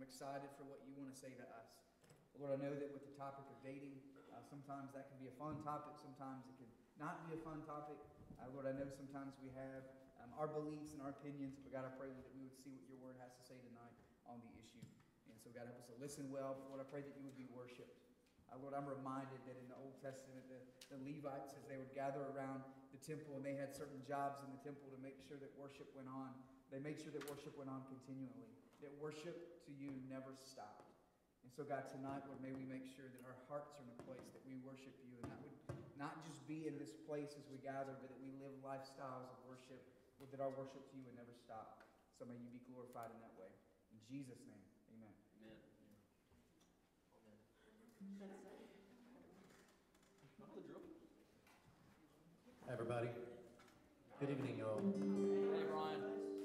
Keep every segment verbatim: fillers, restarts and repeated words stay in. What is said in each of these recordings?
excited for what you want to say to us. Lord, I know that with the topic of dating, uh, sometimes that can be a fun topic, sometimes it can not be a fun topic. Uh, Lord, I know sometimes we have um, our beliefs and our opinions, but God, I pray that we would see what your word has to say tonight on the issue. And so, God, help us to listen well. But Lord, I pray that you would be worshipped. Uh, Lord, I'm reminded that in the Old Testament, the, the Levites, as they would gather around the temple, and they had certain jobs in the temple to make sure that worship went on. They made sure that worship went on continually, that worship to you never stopped. And so, God, tonight, Lord, may we make sure that our hearts are in a place that we worship you, and that would not just be in this place as we gather, but that we live lifestyles of worship, Lord, that our worship to you would never stop. So may you be glorified in that way. In Jesus' name, amen. Amen. Hi, everybody. Good evening, y'all. Hey, Brian.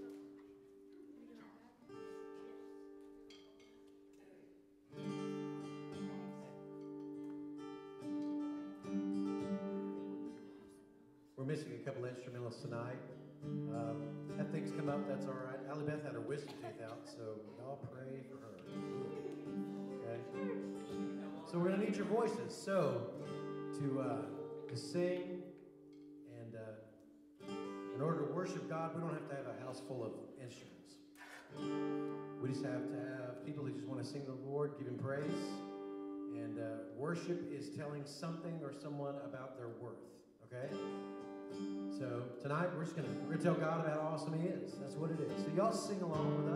We're missing a couple instrumentalists tonight. Um, had things come up, that's all right. Allie Beth had her wisdom teeth out, so y'all pray for her. Okay? So we're going to need your voices. So, to, uh, to sing and uh, in order to worship God, we don't have to have a house full of instruments. We just have to have people who just want to sing the Lord, give him praise. And uh, worship is telling something or someone about their worth. Okay? So tonight we're just gonna we're gonna tell God about how awesome He is. That's what it is. So y'all sing along with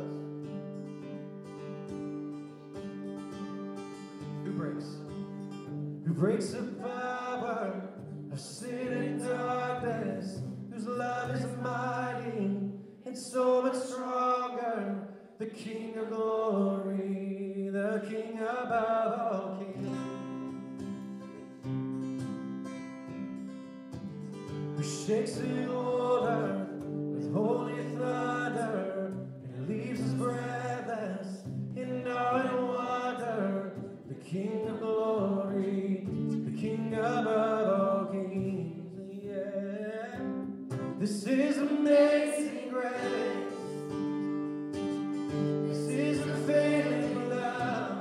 us. Who breaks? Who breaks the power of sin and darkness? Whose love is mighty and so much stronger. The King of glory, the King above all kings. Who shakes the order with holy thunder and leaves us breathless in awe and wonder. The King of glory, the King above all kings. Yeah, this is amazing grace. This is unfailing love,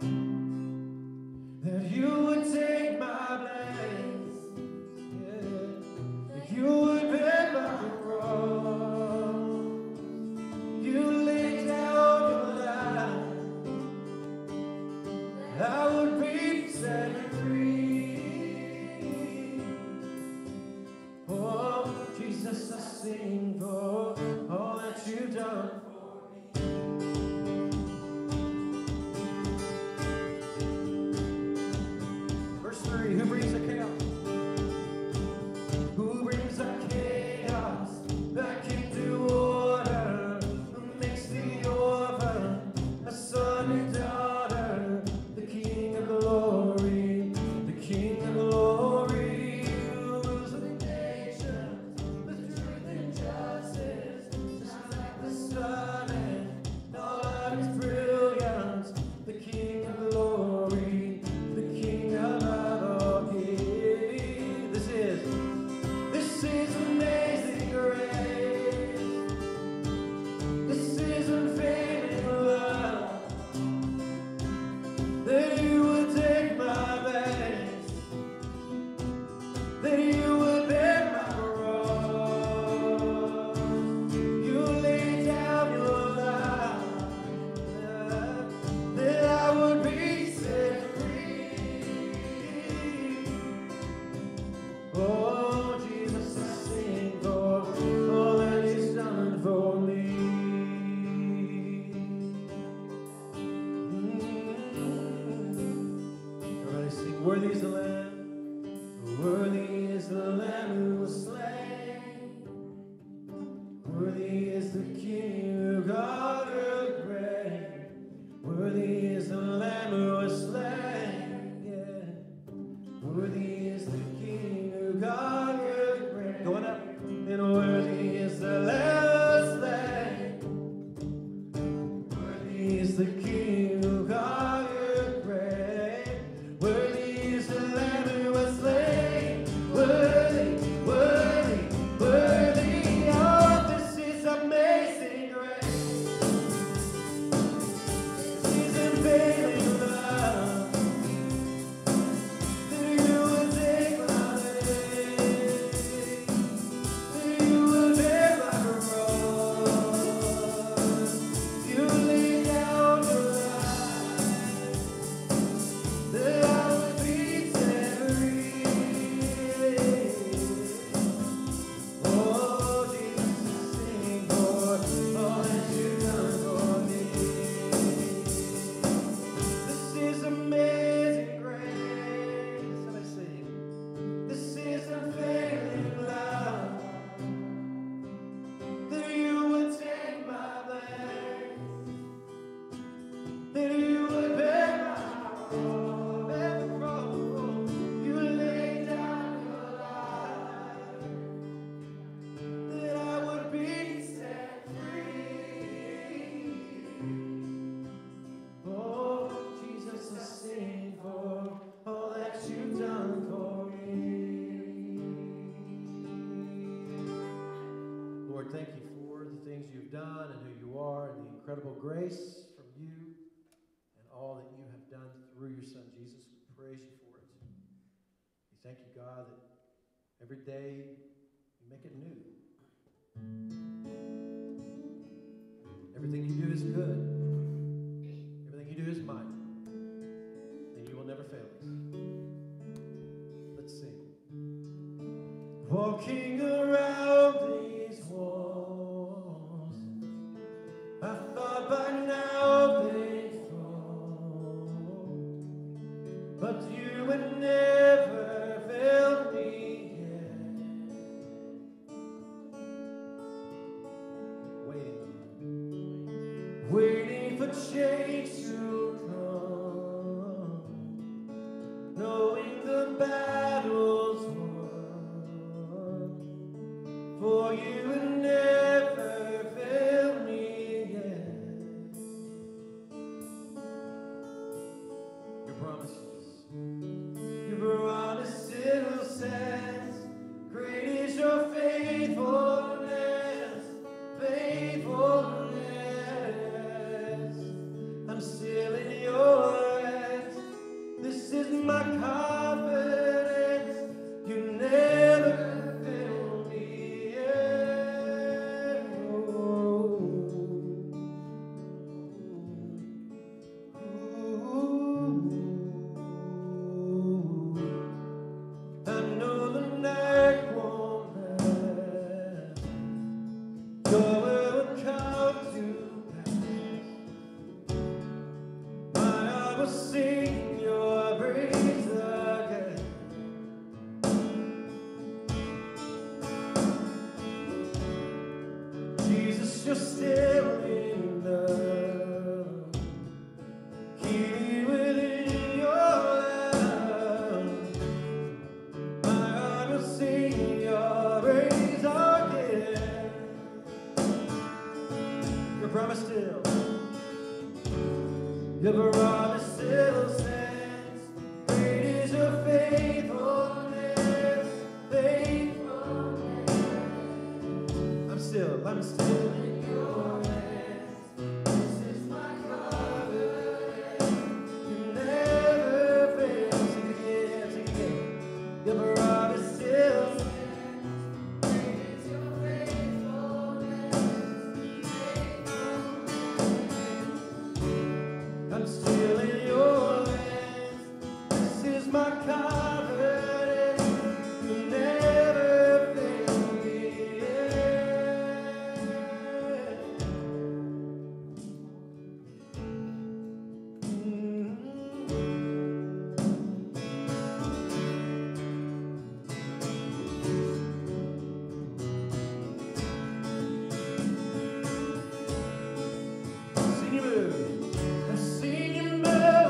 that you would take my place. You would bear my cross. You laid down your life. I would be set free. Oh, Jesus, I sing for all that you've done for me. Verse three, who brings the chaos? Who brings the chaos back into order? Who makes the orphan a son and daughter? The King of glory, the King of glory, who rules the nations with truth and justice, just like the sun and all of his brilliance. The King of glory, the King above all kings. This is. This is amazing grace. This is unfailing love, that you would take my place, that you would bear my cross. You lay down your life, that I would be set free. Oh, Jesus, I sing for all that He's done for me. Mm-hmm. Everybody sing, worthy is the Lamb, worthy is the Lamb who was slain, worthy is the King who conquered grave, worthy is the Lamb who was slain, yeah, worthy is the King who conquered grave. Going up. And worthy is the Lamb slain. Worthy is the King who conquered grave. Worthy is the Lamb who was slain. Worthy, worthy, worthy. Oh, this is amazing grace. This grace from you and all that you have done through your Son, Jesus. We praise you for it. We thank you, God, that every day you make it new. Everything you do is good. Everything you do is mighty. And you will never fail us. Let's sing. Walking around these walls, I thought by now they'd fall, but you would never fail me yet. Waiting, waiting for change to come, knowing the battle's won. For you would never fail me yet. Your promises, your promise still stands. Great is your faithfulness, faithfulness. I'm still in your hands. This is my confidence. You never fail me. You're still in love. Keep me within your love. My heart will sing your praise again. Your promise still. Your promise still stands. Great is your faithfulness, faithfulness. I'm still, I'm still in your hands. This is my covenant. You never fail. Sing it again, sing it again. Your promise still stands. Great is your faithfulness, faithfulness. I'm still in your hands. This is my covenant. You never fail me. I've seen you move. I've seen you move.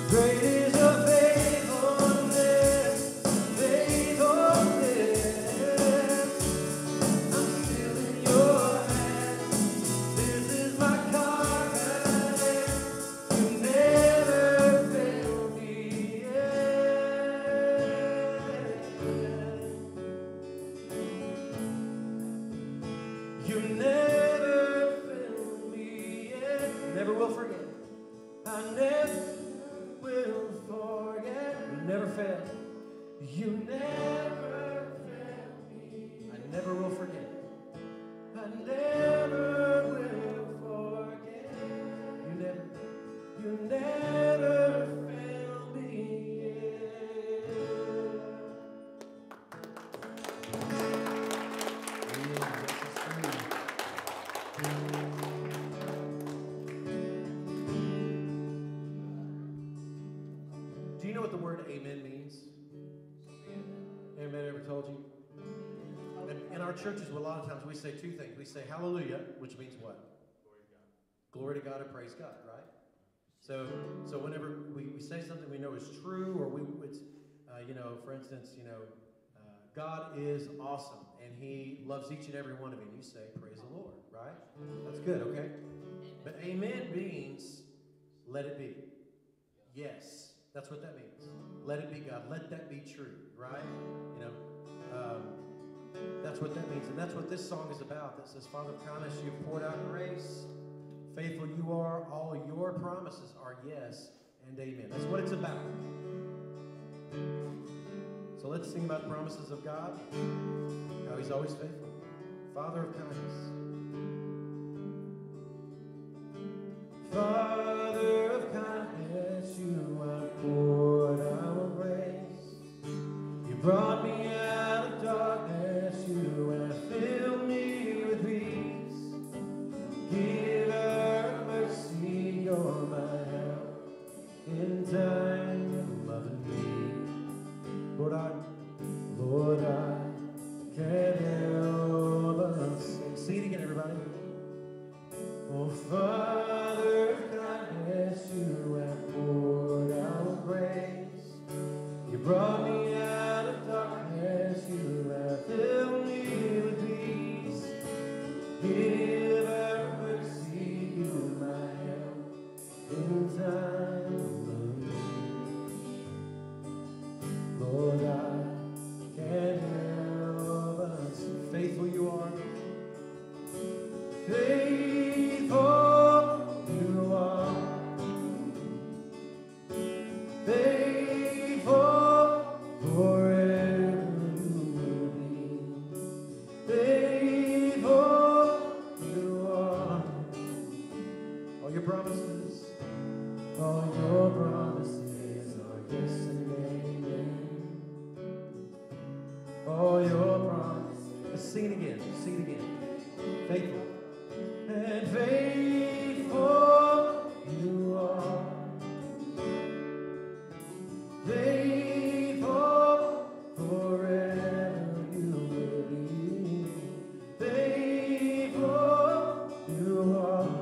Great is your faithfulness, faithfulness. I'm still in your hands. This is my confidence. You never fail me yet. You never fail me yet. Never will forget. I never will forget. You never fail. You never fail me. I never will forget. I never will forget. You never, you never fail me yet. Do you know what the word amen means? Amen ever told you? In, in our churches, a lot of times we say two things. We say hallelujah, which means what? Glory to God and praise God, right? So, so whenever we, we say something we know is true, or we, it's, uh, you know, for instance, you know, uh, God is awesome, and He loves each and every one of you. And you say, praise the Lord, right? That's good, okay? But amen means, let it be. Yes. That's what that means. Let it be, God. Let that be true, right? You know, um, that's what that means. And that's what this song is about. That says, Father of kindness, you've poured out grace. Faithful you are. All your promises are yes and amen. That's what it's about. So let's sing about the promises of God. How He's always faithful. Father of kindness. Father of kindness, you have poured out grace. You brought me out of darkness, you have filled me with peace. Giver of mercy, you're my help in time of loving me. Lord, I, Lord, I can't help but sing. Sing it again, everybody. Oh, Father of kindness, you have poured out grace. You brought me out of darkness, you have filled me with peace. Giver of mercy, you my help in time of need. Lord, I can't help but sing. Faithful you are. Faithful you are. Faithful forever you will be. Faithful you are. All your promises, all your promises are yes and amen. All your promises. Let's sing it again. Sing it again. Faithful. And faithful you are. Faithful forever you will be. Faithful you are.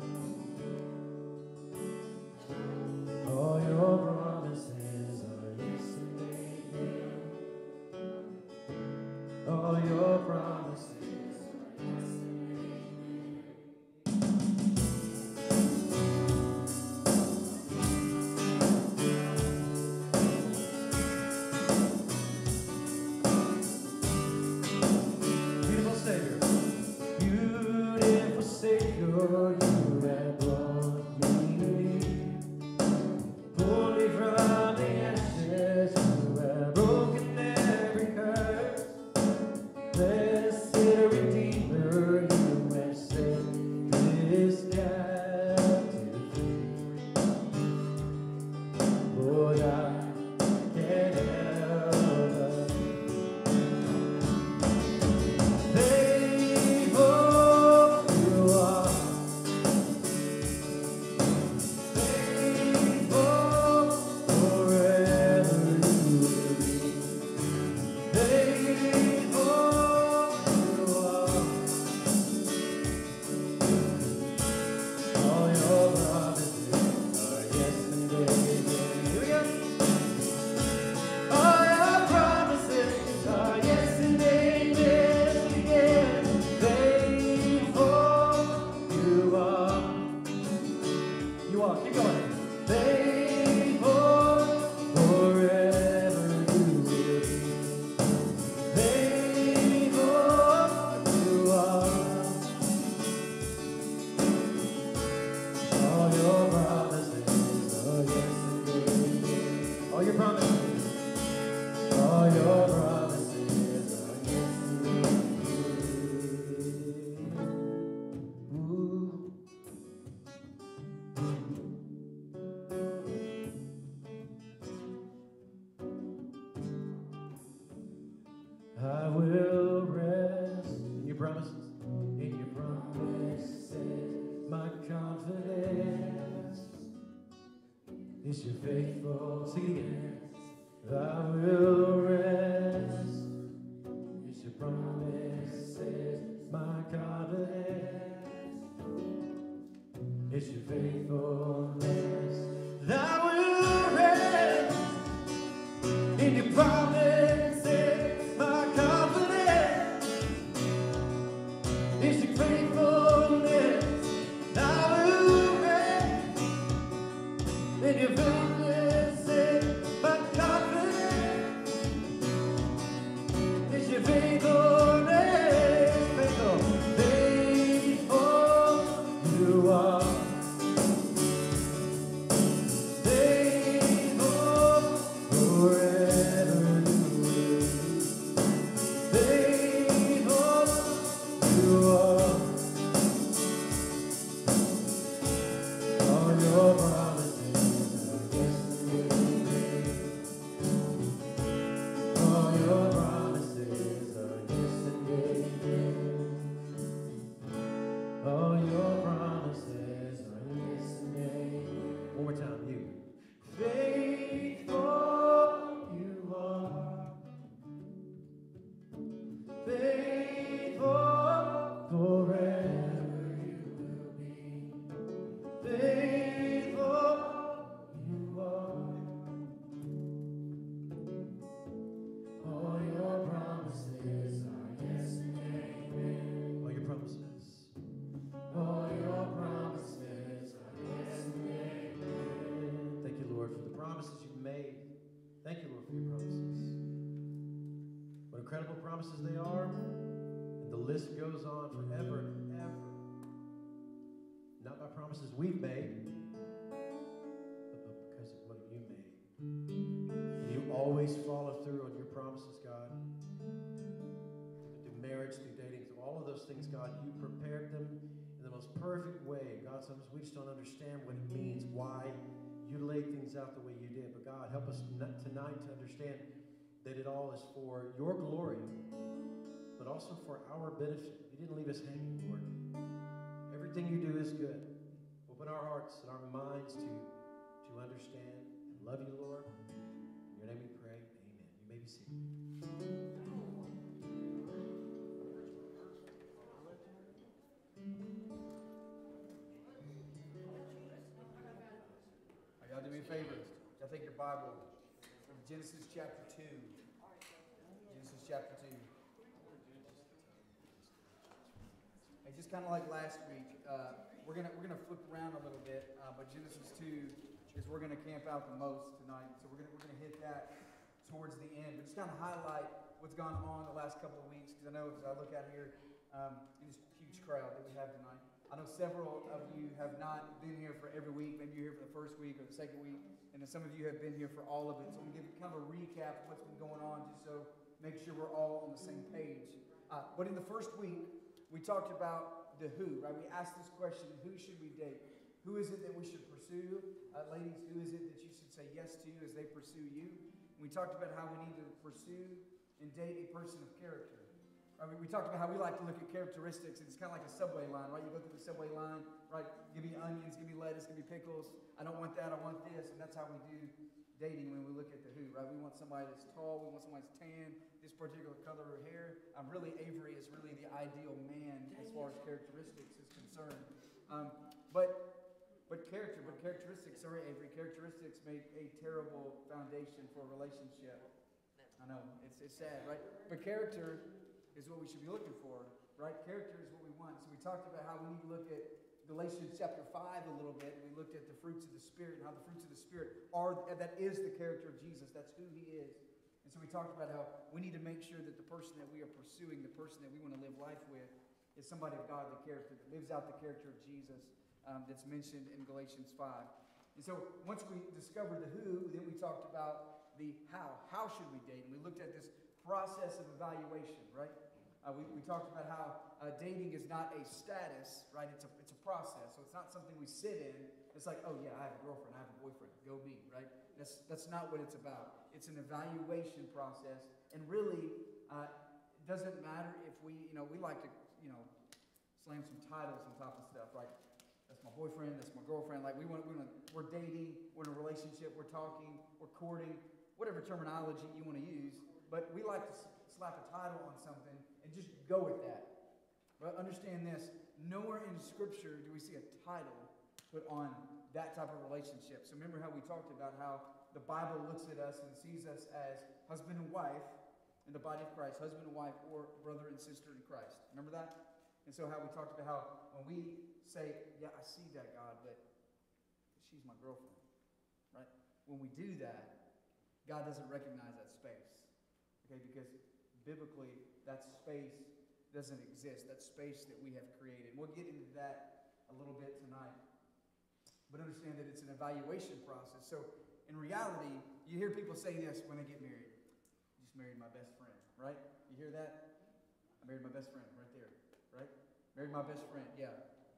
All your promises are yes and amen. All your promises. All your promises, all your promises are yes and amen. Ooh. I will rest in your promises, in your promises. My confidence is your faithful. Sing it again. I will rest. It's your promises. My confidence is your faithfulness. I will rest in your promises. My confidence is your faithfulness. I will rest in your faithfulness. My confidence is your faithfulness. Faithful, faithful you are. Faithful forever you will. Faithful you are. All your promises are yes and amen. All your promises are yes and amen. All your promises are yes and amen. One more time, you. Faithful you are. Faithful forever you will be. Faithful you are. All your promises are yes and amen. All your promises. All your promises are yes and amen. Thank you, Lord, for the promises you've made. Thank you, Lord, for your promises. What incredible promises they are. And the list goes on forever and ever. Not by promises we've made, but because of what you made. And you always follow through on your promises, God. Through marriage, through dating, through all of those things, God, you prepared them in the most perfect way. God, sometimes we just don't understand what it means, why you laid things out the way you did. But God, help us tonight to understand that it all is for your glory, but also for our benefit. You didn't leave us hanging, Lord. Everything you do is good. Open our hearts and our minds to, to understand and love you, Lord. In your name we pray. Amen. You may be seated. Y'all do me a favor. Y'all take your Bible from Genesis chapter two. Genesis chapter two. Hey, just kind of like last week, uh, we're gonna we're gonna flip around a little bit, uh, but Genesis two is we're gonna camp out the most tonight. So we're gonna we're gonna hit that towards the end, but just kind of highlight what's gone on the last couple of weeks, because I know as I look out here um, in this huge crowd that we have tonight. I know several of you have not been here for every week. Maybe you're here for the first week or the second week. And then some of you have been here for all of it. So I'm going to give kind of a recap of what's been going on just so make sure we're all on the same page. Uh, but in the first week, we talked about the who, right? We asked this question, who should we date? Who is it that we should pursue? Uh, ladies, who is it that you should say yes to as they pursue you? And we talked about how we need to pursue and date a person of character. I mean, we talked about how we like to look at characteristics, and it's kind of like a subway line, right? You go through the subway line, right? Give me onions, give me lettuce, give me pickles. I don't want that, I want this. And that's how we do dating when we look at the who, right? We want somebody that's tall, we want somebody that's tan, this particular color of hair. Um, really, Avery is really the ideal man as far as characteristics is concerned. Um, but but character, but characteristics, sorry, Avery, characteristics make a terrible foundation for a relationship. I know, it's, it's sad, right? But character is what we should be looking for, right? Character is what we want. So we talked about how we need to look at Galatians chapter five a little bit. We looked at the fruits of the Spirit and how the fruits of the Spirit are, that is the character of Jesus. That's who he is. And so we talked about how we need to make sure that the person that we are pursuing, the person that we want to live life with, is somebody of godly character that lives out the character of Jesus um, that's mentioned in Galatians five. And so once we discovered the who, then we talked about the how. How should we date? And we looked at this process of evaluation, right? Uh, we, we talked about how uh, dating is not a status, right? It's a, it's a process. So it's not something we sit in. It's like, oh yeah, I have a girlfriend, I have a boyfriend, go me, right? That's, that's not what it's about. It's an evaluation process. And really, uh, it doesn't matter if we, you know, we like to, you know, slam some titles on top of stuff, right? That's my boyfriend, that's my girlfriend. Like we want, we want to, we're dating, we're in a relationship, we're talking, we're courting, whatever terminology you want to use. But we like to slap a title on something and just go with that. But understand this, nowhere in Scripture do we see a title put on that type of relationship. So remember how we talked about how the Bible looks at us and sees us as husband and wife in the body of Christ, husband and wife, or brother and sister in Christ. Remember that? And so how we talked about how when we say, yeah, I see that, God, but she's my girlfriend, right? When we do that, God doesn't recognize that space, okay? Because biblically, that space doesn't exist, that space that we have created. We'll get into that a little bit tonight. But understand that it's an evaluation process. So in reality, you hear people say this when they get married. I just married my best friend, right? You hear that? I married my best friend right there, right? Married my best friend, yeah.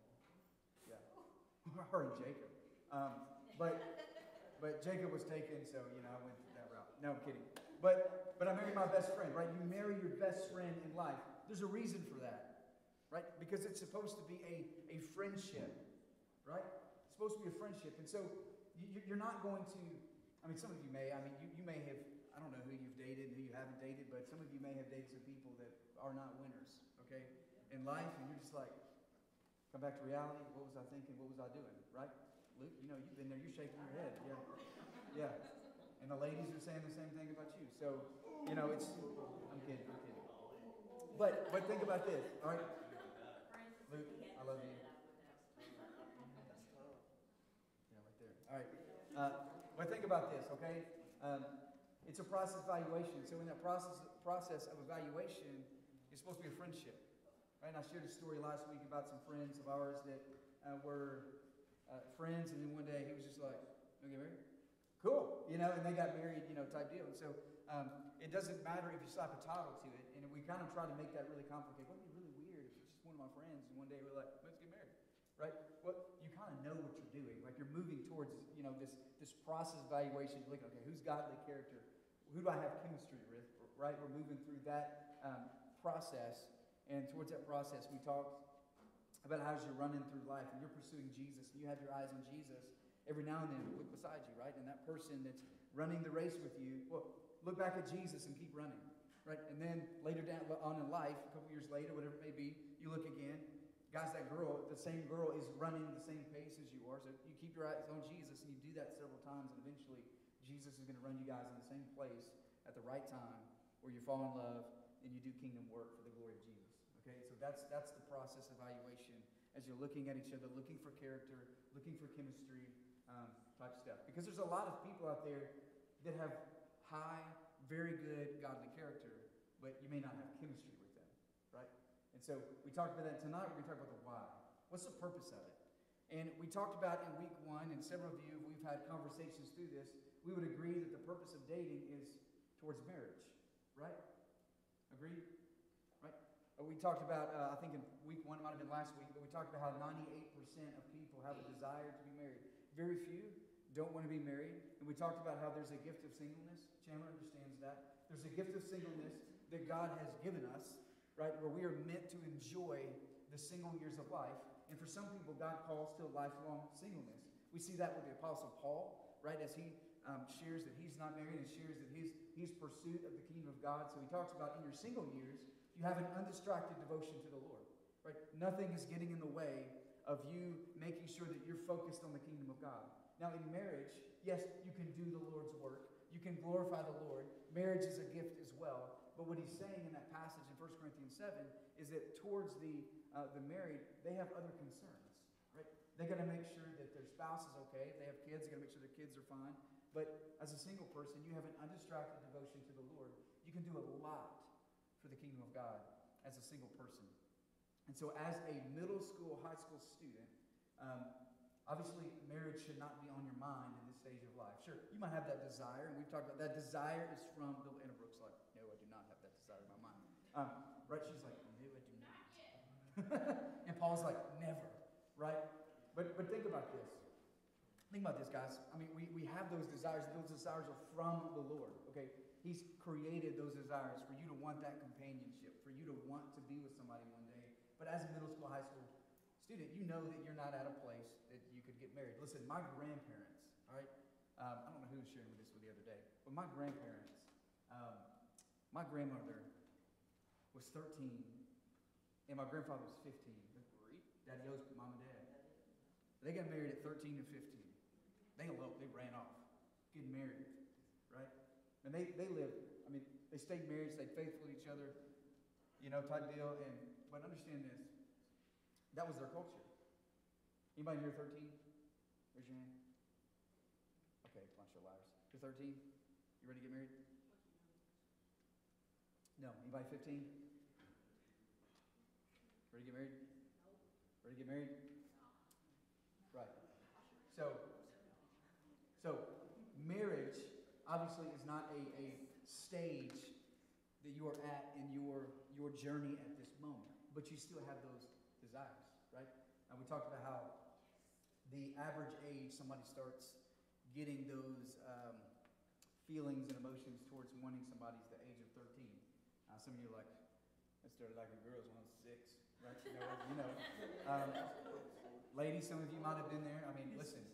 Yeah. Her and Jacob. Um, but but Jacob was taken, so, you know, I went that route. No, I'm kidding. But but I married my best friend, right? You marry your best friend in life. There's a reason for that, right? Because it's supposed to be a, a friendship, right? It's supposed to be a friendship. And so you, you're not going to, I mean, some of you may, I mean, you, you may have, I don't know who you've dated and who you haven't dated, but some of you may have dated some people that are not winners, okay, in life. And you're just like, come back to reality. What was I thinking? What was I doing, right? Luke, you know, you've been there. You're shaking your head. Yeah. Yeah. And the ladies are saying the same thing about you. So, you know, it's, I'm kidding, I'm kidding. But, but think about this, all right? Luke, I love you. Yeah, right there. All right. Uh, but think about this, okay? Um, it's a process of evaluation. So in that process, process of evaluation, it's supposed to be a friendship. Right? And I shared a story last week about some friends of ours that uh, were uh, friends, and then one day he was just like, "You want to get married?" Cool, you know, and they got married, you know, type deal. And so um, it doesn't matter if you slap a title to it, and we kind of try to make that really complicated. Wouldn't it be really weird if it's just one of my friends, and one day we're like, let's get married, right? Well, you kind of know what you're doing. Like you're moving towards, you know, this this process evaluation. You're looking, okay, who's godly character? Who do I have chemistry with, right? We're moving through that um, process, and towards that process, we talked about how as you're running through life, and you're pursuing Jesus, and you have your eyes on Jesus. Every now and then, look beside you, right? And that person that's running the race with you, well, look back at Jesus and keep running, right? And then later down on in life, a couple years later, whatever it may be, you look again. Guys, that girl, the same girl is running the same pace as you are. So you keep your eyes on Jesus, and you do that several times, and eventually Jesus is going to run you guys in the same place at the right time where you fall in love and you do kingdom work for the glory of Jesus. Okay, so that's that's the process of evaluation as you're looking at each other, looking for character, looking for chemistry, um, type stuff. Because there's a lot of people out there that have high, very good, godly character, but you may not have chemistry with them, right? And so we talked about that tonight. We're going to talk about the why. What's the purpose of it? And we talked about in week one, and several of you, we've had conversations through this, we would agree that the purpose of dating is towards marriage, right? Agreed? Right? Uh, we talked about, uh, I think in week one, it might have been last week, but we talked about how ninety-eight percent of people have a desire to be married. Very few don't want to be married. And we talked about how there's a gift of singleness. Chandler understands that. There's a gift of singleness that God has given us, right, where we are meant to enjoy the single years of life. And for some people, God calls to a lifelong singleness. We see that with the Apostle Paul, right, as he um, shares that he's not married and shares that his, his pursuit of the kingdom of God. So he talks about in your single years, you have an undistracted devotion to the Lord, right? Nothing is getting in the way of you making sure that you're focused on the kingdom of God. Now, in marriage, yes, you can do the Lord's work. You can glorify the Lord. Marriage is a gift as well. But what he's saying in that passage in First Corinthians seven is that towards the uh, the married, they have other concerns, right? They got to make sure that their spouse is okay. If they have kids, they got to make sure their kids are fine. But as a single person, you have an undistracted devotion to the Lord. You can do a lot for the kingdom of God as a single person. And so as a middle school, high school student, um, obviously, marriage should not be on your mind in this stage of life. Sure, you might have that desire, and we've talked about that desire is from Bill Annabrook's like, no, I do not have that desire in my mind. Um, right? She's like, no, I do not. And Paul's like, never, right? But but think about this. Think about this, guys. I mean, we, we have those desires. Those desires are from the Lord, okay? He's created those desires for you to want that companionship, for you to want to be with somebody one day. But as a middle school, high school student, you know that you're not at a place that you could get married. Listen, my grandparents, all right? Um, I don't know who was sharing with this with the other day, but my grandparents, um, my grandmother was thirteen, and my grandfather was fifteen. Daddy owes mom and dad. They got married at thirteen and fifteen. They eloped, they ran off, getting married, right? And they, they lived, I mean, they stayed married, stayed faithful to each other, you know, type deal. And but understand this, that was their culture. Anybody here thirteen? Raise your hand. Okay, bunch of liars. You're thirteen? You ready to get married? No. Anybody fifteen? Ready to get married? Ready to get married? Right. So, so marriage obviously is not a, a stage that you are at in your, your journey at this moment, but you still have those desires, right? And we talked about how the average age somebody starts getting those um, feelings and emotions towards wanting somebody is the age of thirteen. Uh, some of you are like, I started liking girls when I was six, right? You know, you know. Um, ladies, some of you might have been there. I mean, listen.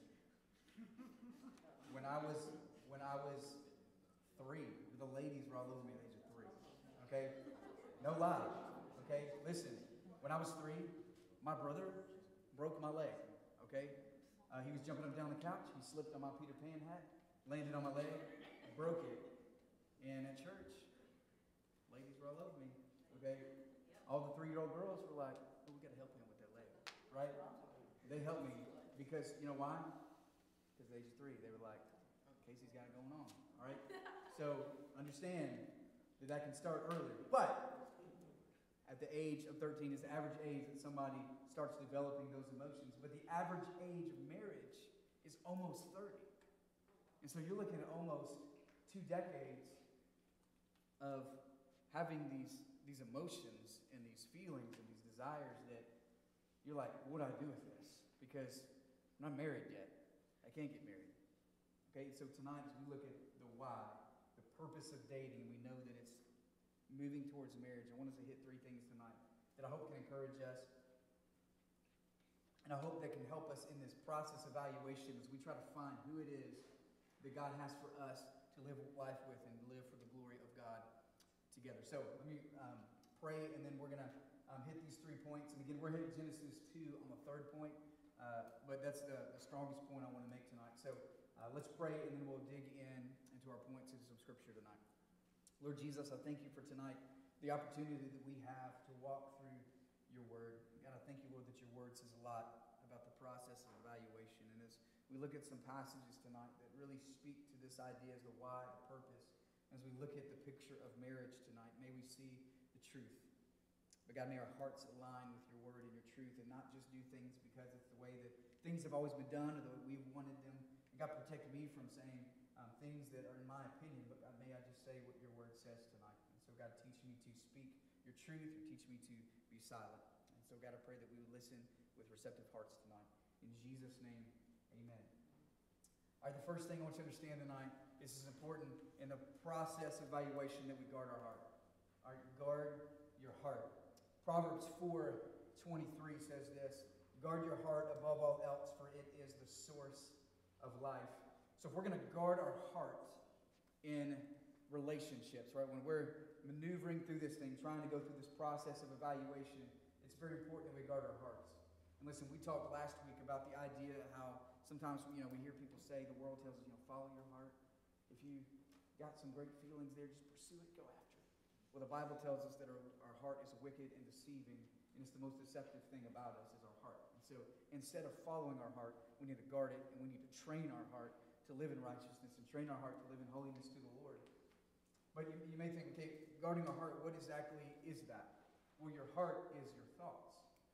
When I was when I was three, the ladies were all over me at the age of three. Okay? No lie. Okay? Listen. When I was three, my brother broke my leg. Okay? Uh, he was jumping up and down the couch. He slipped on my Peter Pan hat, landed on my leg, broke it. And at church, ladies were all over me. Okay? All the three-year-old girls were like, oh, we got to help him with that leg. Right? They helped me because, you know why? Because at age of three, they were like, oh, Casey's got it going on. All right? So understand that that can start early. But at the age of thirteen is the average age that somebody starts developing those emotions. But the average age of marriage is almost thirty. And so you're looking at almost two decades of having these, these emotions and these feelings and these desires that you're like, what do I do with this? Because I'm not married yet. I can't get married. Okay, so tonight as we look at the why, the purpose of dating, we know that it's moving towards marriage. I want us to hit three things tonight that I hope can encourage us. And I hope that can help us in this process of evaluation as we try to find who it is that God has for us to live life with and live for the glory of God together. So let me um, pray, and then we're going to um, hit these three points. And again, we're hitting Genesis two on the third point, uh, but that's the, the strongest point I want to make tonight. So uh, let's pray, and then we'll dig in into our points into some scripture tonight. Lord Jesus, I thank you for tonight, the opportunity that we have to walk through your word. God, I thank you, Lord, that your word says a lot about the process of evaluation. And as we look at some passages tonight that really speak to this idea as the why, the purpose, as we look at the picture of marriage tonight, may we see the truth. But God, may our hearts align with your word and your truth and not just do things because it's the way that things have always been done or the way we've wanted them. And God, protect me from saying um, things that are in my opinion, but God, may I just say what your word says tonight. And so God, teach me to speak your truth, or teach me to be silent. And so God, I pray that we would listen with receptive hearts tonight. In Jesus' name, amen. All right, the first thing I want you to understand tonight, this is important in the process of evaluation that we guard our heart. All right, guard your heart. Proverbs four twenty-three says this, guard your heart above all else, for it is the source of life. So if we're going to guard our heart in relationships, right, when we're maneuvering through this thing, trying to go through this process of evaluation, it's very important that we guard our hearts. And listen, we talked last week about the idea how sometimes, you know, we hear people say, the world tells us, you know, follow your heart. If you got some great feelings there, just pursue it, go after it. Well, the Bible tells us that our, our heart is wicked and deceiving, and it's the most deceptive thing about us is our heart. And so instead of following our heart, we need to guard it, and we need to train our heart to live in righteousness and train our heart to live in holiness to the Lord. But you, you may think, okay, guarding our heart, what exactly is that? Well, your heart is your thoughts.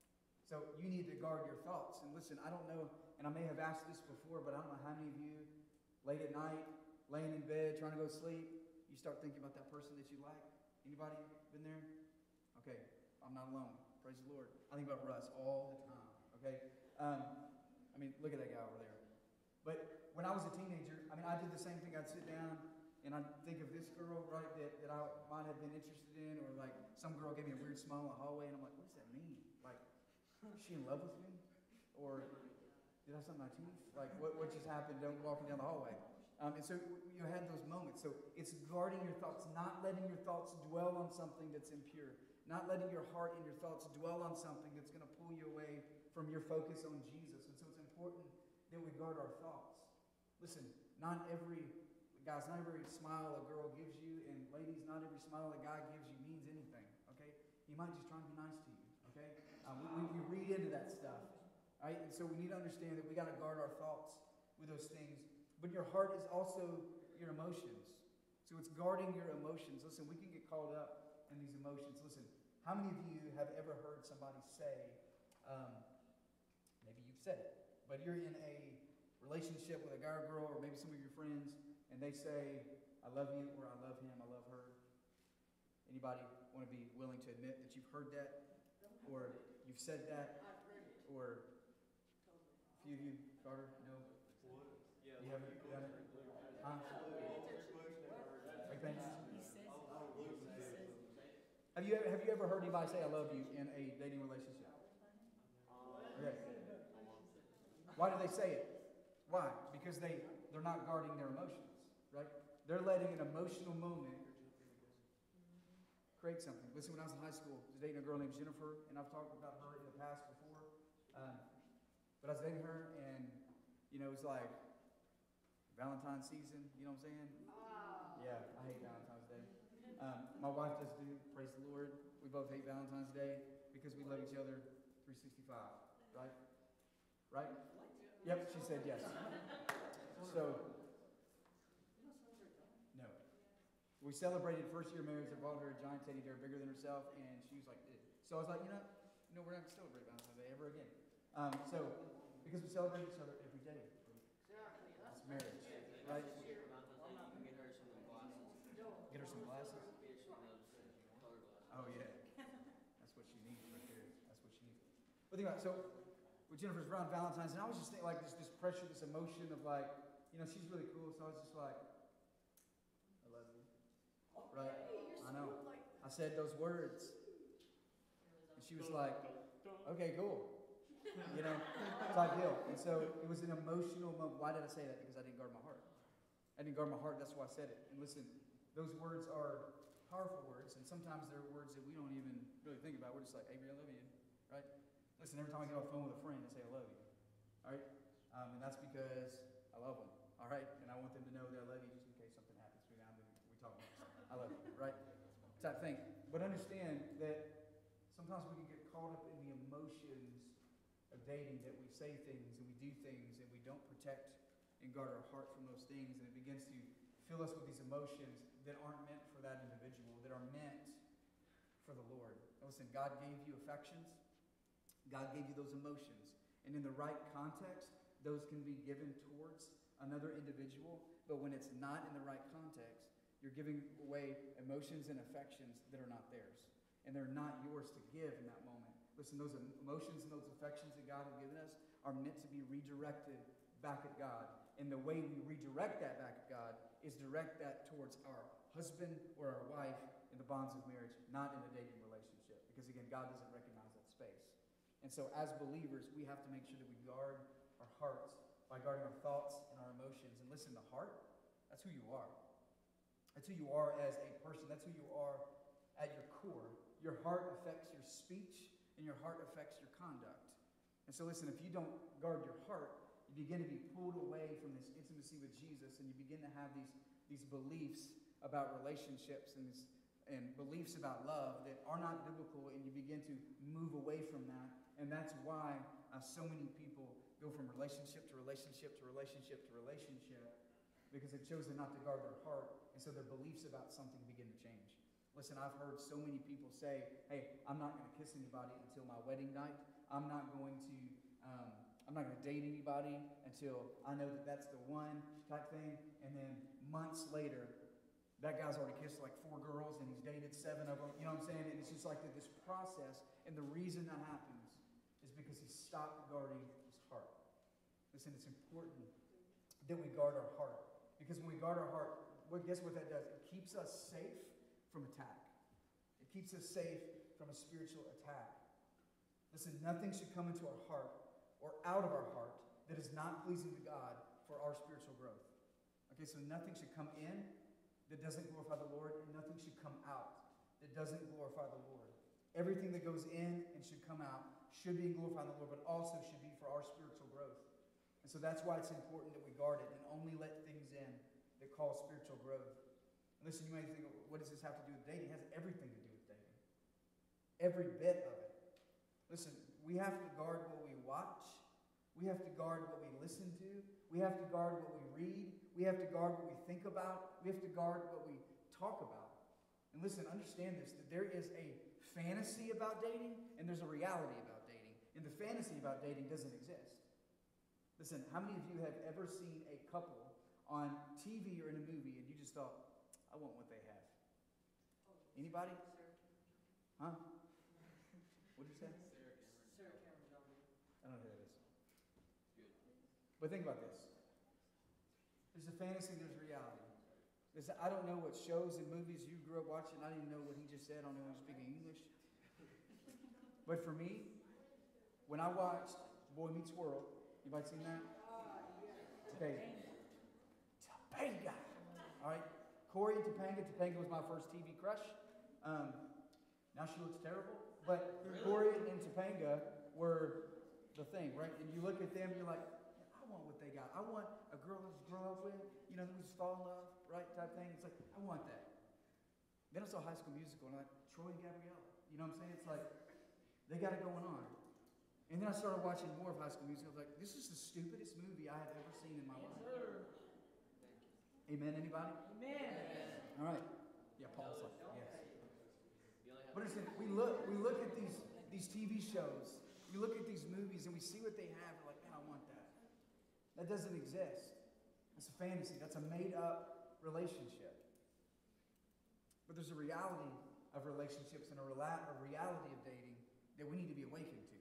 So you need to guard your thoughts. And listen, I don't know, and I may have asked this before, but I don't know how many of you, late at night, laying in bed, trying to go to sleep, you start thinking about that person that you like. Anybody been there? Okay, I'm not alone. Praise the Lord. I think about Russ all the time. Okay? Um, I mean, look at that guy over there. But when I was a teenager, I mean, I did the same thing. I'd sit down and I'd think of this girl, right, that, that I might have been interested in, or like some girl gave me a weird smile in the hallway, and I'm like, what does that mean? Like, is she in love with me? Or did I have something in my teeth? Like, what, what just happened walking down the hallway? Um, and so you had those moments. So it's guarding your thoughts, not letting your thoughts dwell on something that's impure, not letting your heart and your thoughts dwell on something that's going to pull you away from your focus on Jesus. And so it's important that we guard our thoughts. Listen, not every, guys, not every smile a girl gives you, and ladies, not every smile a guy gives you means anything, okay? He might just try to be nice to you, okay? Um, we, we, we read into that stuff, right? And so we need to understand that we got to guard our thoughts with those things. But your heart is also your emotions. So it's guarding your emotions. Listen, we can get caught up in these emotions. Listen, how many of you have ever heard somebody say, um, maybe you've said it, but you're in a relationship with a guy or girl, or maybe some of your friends, and they say, I love you, or I love him, I love her. Anybody want to be willing to admit that you've heard that, or you've said that, or a few of you, Carter, no? You haven't done it? Huh? Everything? Have you, have you ever heard anybody say I love you in a dating relationship? Okay. Why do they say it? Why? Because they, they're not guarding their emotions, right? They're letting an emotional moment create something. Listen, when I was in high school, I was dating a girl named Jennifer, and I've talked about her in the past before. Um, but I was dating her, and, you know, it was like Valentine's season, you know what I'm saying? Oh. Yeah, I hate Valentine's Day. Um, my wife does too, praise the Lord. We both hate Valentine's Day because we love each other three sixty-five, right? Right? Yep, she said yes. So, no. We celebrated first year marriage. I bought her a giant teddy bear bigger than herself, and she was like, ew. So I was like, you know, no, we're not going to celebrate Valentine's Day ever again. Um, so, because we celebrate each other every day. It's marriage, right? Get her some glasses. Oh yeah, that's what she needs right there. That's what she needs. But think about it. So, with Jennifer's around Valentine's, and I was just thinking like this, this pressure, this emotion of like, you know, she's really cool. So I was just like, I love you, right? I know. I said those words, and she was like, okay, cool. You know, type deal. And so it was an emotional moment. Why did I say that? Because I didn't guard my heart. I didn't guard my heart. That's why I said it. And listen, those words are powerful words, and sometimes they're words that we don't even really think about. We're just like, Avery, I love you, right? Listen, every time I get off the phone with a friend, I say, I love you, all right? Um, and that's because I love them, all right? And I want them to know that I love you just in case something happens between now and then we talk about this. I love you, right? Type thing. But understand that sometimes we can get caught up in the emotions of dating, that we say things and we do things and we don't protect and guard our heart from those things, and it begins to fill us with these emotions that aren't meant for that individual, that are meant for the Lord. Now listen, God gave you affections. God gave you those emotions. And in the right context, those can be given towards another individual. But when it's not in the right context, you're giving away emotions and affections that are not theirs. And they're not yours to give in that moment. Listen, those emotions and those affections that God has given us are meant to be redirected back at God. And the way we redirect that back at God is direct that towards our husband or our wife in the bonds of marriage, not in a dating relationship. Because again, God doesn't recognize that space. And so as believers, we have to make sure that we guard our hearts by guarding our thoughts and our emotions. And listen, the heart, that's who you are. That's who you are as a person. That's who you are at your core. Your heart affects your speech, and your heart affects your conduct. And so listen, if you don't guard your heart, you begin to be pulled away from this intimacy with Jesus, and you begin to have these, these beliefs about relationships and, this, and beliefs about love that are not biblical, and you begin to move away from that. And that's why uh, so many people go from relationship to relationship to relationship to relationship, because they've chosen not to guard their heart, and so their beliefs about something begin to change. Listen, I've heard so many people say, hey, I'm not going to kiss anybody until my wedding night. I'm not going to, um, I'm not going to date anybody until I know that that's the one type thing. And then months later, that guy's already kissed like four girls and he's dated seven of them. You know what I'm saying? And it's just like this process. And the reason that happens is because he stopped guarding his heart. Listen, it's important that we guard our heart. Because when we guard our heart, well, guess what that does? It keeps us safe from attack. It keeps us safe from a spiritual attack. Listen, nothing should come into our heart or out of our heart that is not pleasing to God for our spiritual growth. Okay, so nothing should come in that doesn't glorify the Lord, and nothing should come out that doesn't glorify the Lord. Everything that goes in and should come out should be glorifying the Lord, but also should be for our spiritual growth. And so that's why it's important that we guard it and only let things in that cause spiritual growth. And listen, you may think, what does this have to do with dating? It has everything to do with dating. Every bit of it. Listen, we have to guard what we watch. We have to guard what we listen to. We have to guard what we read. We have to guard what we think about. We have to guard what we talk about. And listen, understand this, that there is a fantasy about dating and there's a reality about dating. And the fantasy about dating doesn't exist. Listen, how many of you have ever seen a couple on T V or in a movie and you just thought, I want what they have? Anybody? Huh? What did you say? Sarah Cameron. I don't know who that is. But think about this. There's a fantasy, there's reality. There's, I don't know what shows and movies you grew up watching. I don't even know what he just said. I don't know if he's speaking English. But for me, when I watched Boy Meets World, anybody seen that? Okay. Topanga. All right. Corey and Topanga. Topanga was my first T V crush. Um, now she looks terrible. But Corey and Topanga were the thing, right? And you look at them, you're like, I want what they got. I want a girl to grow up with, you know, that we just fall in love, right, type thing. It's like, I want that. Then I saw High School Musical, and I'm like, Troy and Gabriella. You know what I'm saying? It's like, they got it going on. And then I started watching more of High School Musical. I was like, this is the stupidest movie I have ever seen in my life. Amen, anybody? Amen. All right. Yeah, Paul's like, yes. But understand, we look, we look at these, these T V shows, we look at these movies, and we see what they have, we're like, man, I want that. That doesn't exist. That's a fantasy. That's a made-up relationship. But there's a reality of relationships and a, rela- a reality of dating that we need to be awakened to.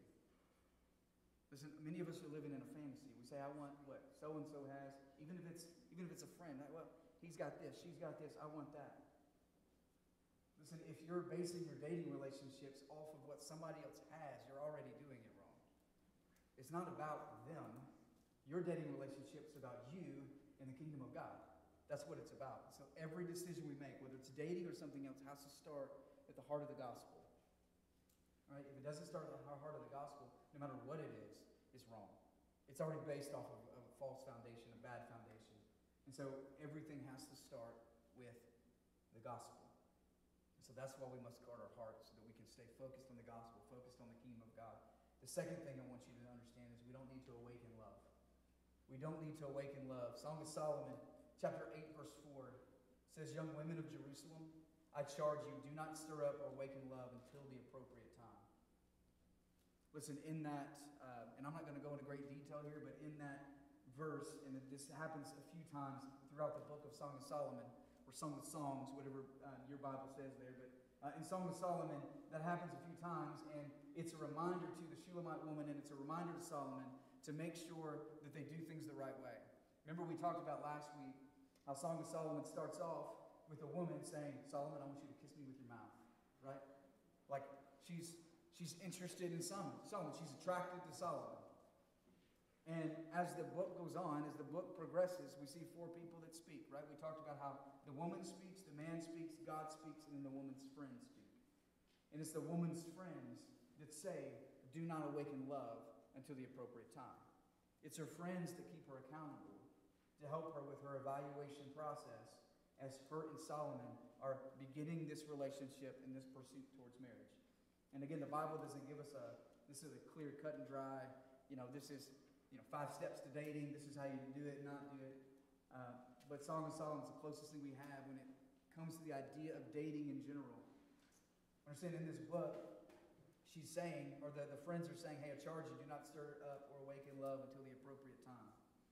Listen, many of us are living in a fantasy. We say, I want what so-and-so has, even if it's even if it's a friend. Like, well, he's got this, she's got this, I want that. Listen, if you're basing your dating relationships off of what somebody else has, you're already doing it wrong. It's not about them. Your dating relationship is about you and the kingdom of God. That's what it's about. So every decision we make, whether it's dating or something else, has to start at the heart of the gospel. All right? If it doesn't start at the heart of the gospel, no matter what it is, it's wrong. It's already based off of, of a false foundation, a bad foundation. And so everything has to start with the gospel. And so that's why we must guard our hearts, so that we can stay focused on the gospel, focused on the kingdom of God. The second thing I want you to understand is we don't need to awaken love. We don't need to awaken love. Song of Solomon, chapter eight, verse four, says, Young women of Jerusalem, I charge you, do not stir up or awaken love until the appropriate time. Listen, in that, uh, and I'm not going to go into great detail here, but in that verse, and this happens a few times throughout the book of Song of Solomon, or Song of Songs, whatever uh, your Bible says there, but uh, in Song of Solomon, that happens a few times, and it's a reminder to the Shulamite woman, and it's a reminder to Solomon to make sure that they do things the right way. Remember we talked about last week how Song of Solomon starts off with a woman saying, Solomon, I want you to kiss me with your mouth, right? Like she's she's interested in Solomon. Solomon, she's attracted to Solomon. And as the book goes on, as the book progresses, we see four people that speak, right? We talked about how the woman speaks, the man speaks, God speaks, and then the woman's friends speak. And it's the woman's friends that say, do not awaken love until the appropriate time. It's her friends that keep her accountable, to help her with her evaluation process as her and Solomon are beginning this relationship and this pursuit towards marriage. And again, the Bible doesn't give us a, this is a clear cut and dry, you know, this is, you know, five steps to dating, this is how you do it, not do it. Uh, but Song of Solomon is the closest thing we have when it comes to the idea of dating in general. Understand, in this book, she's saying, or the, the friends are saying, hey, I charge you, do not stir up or awaken love until the appropriate time.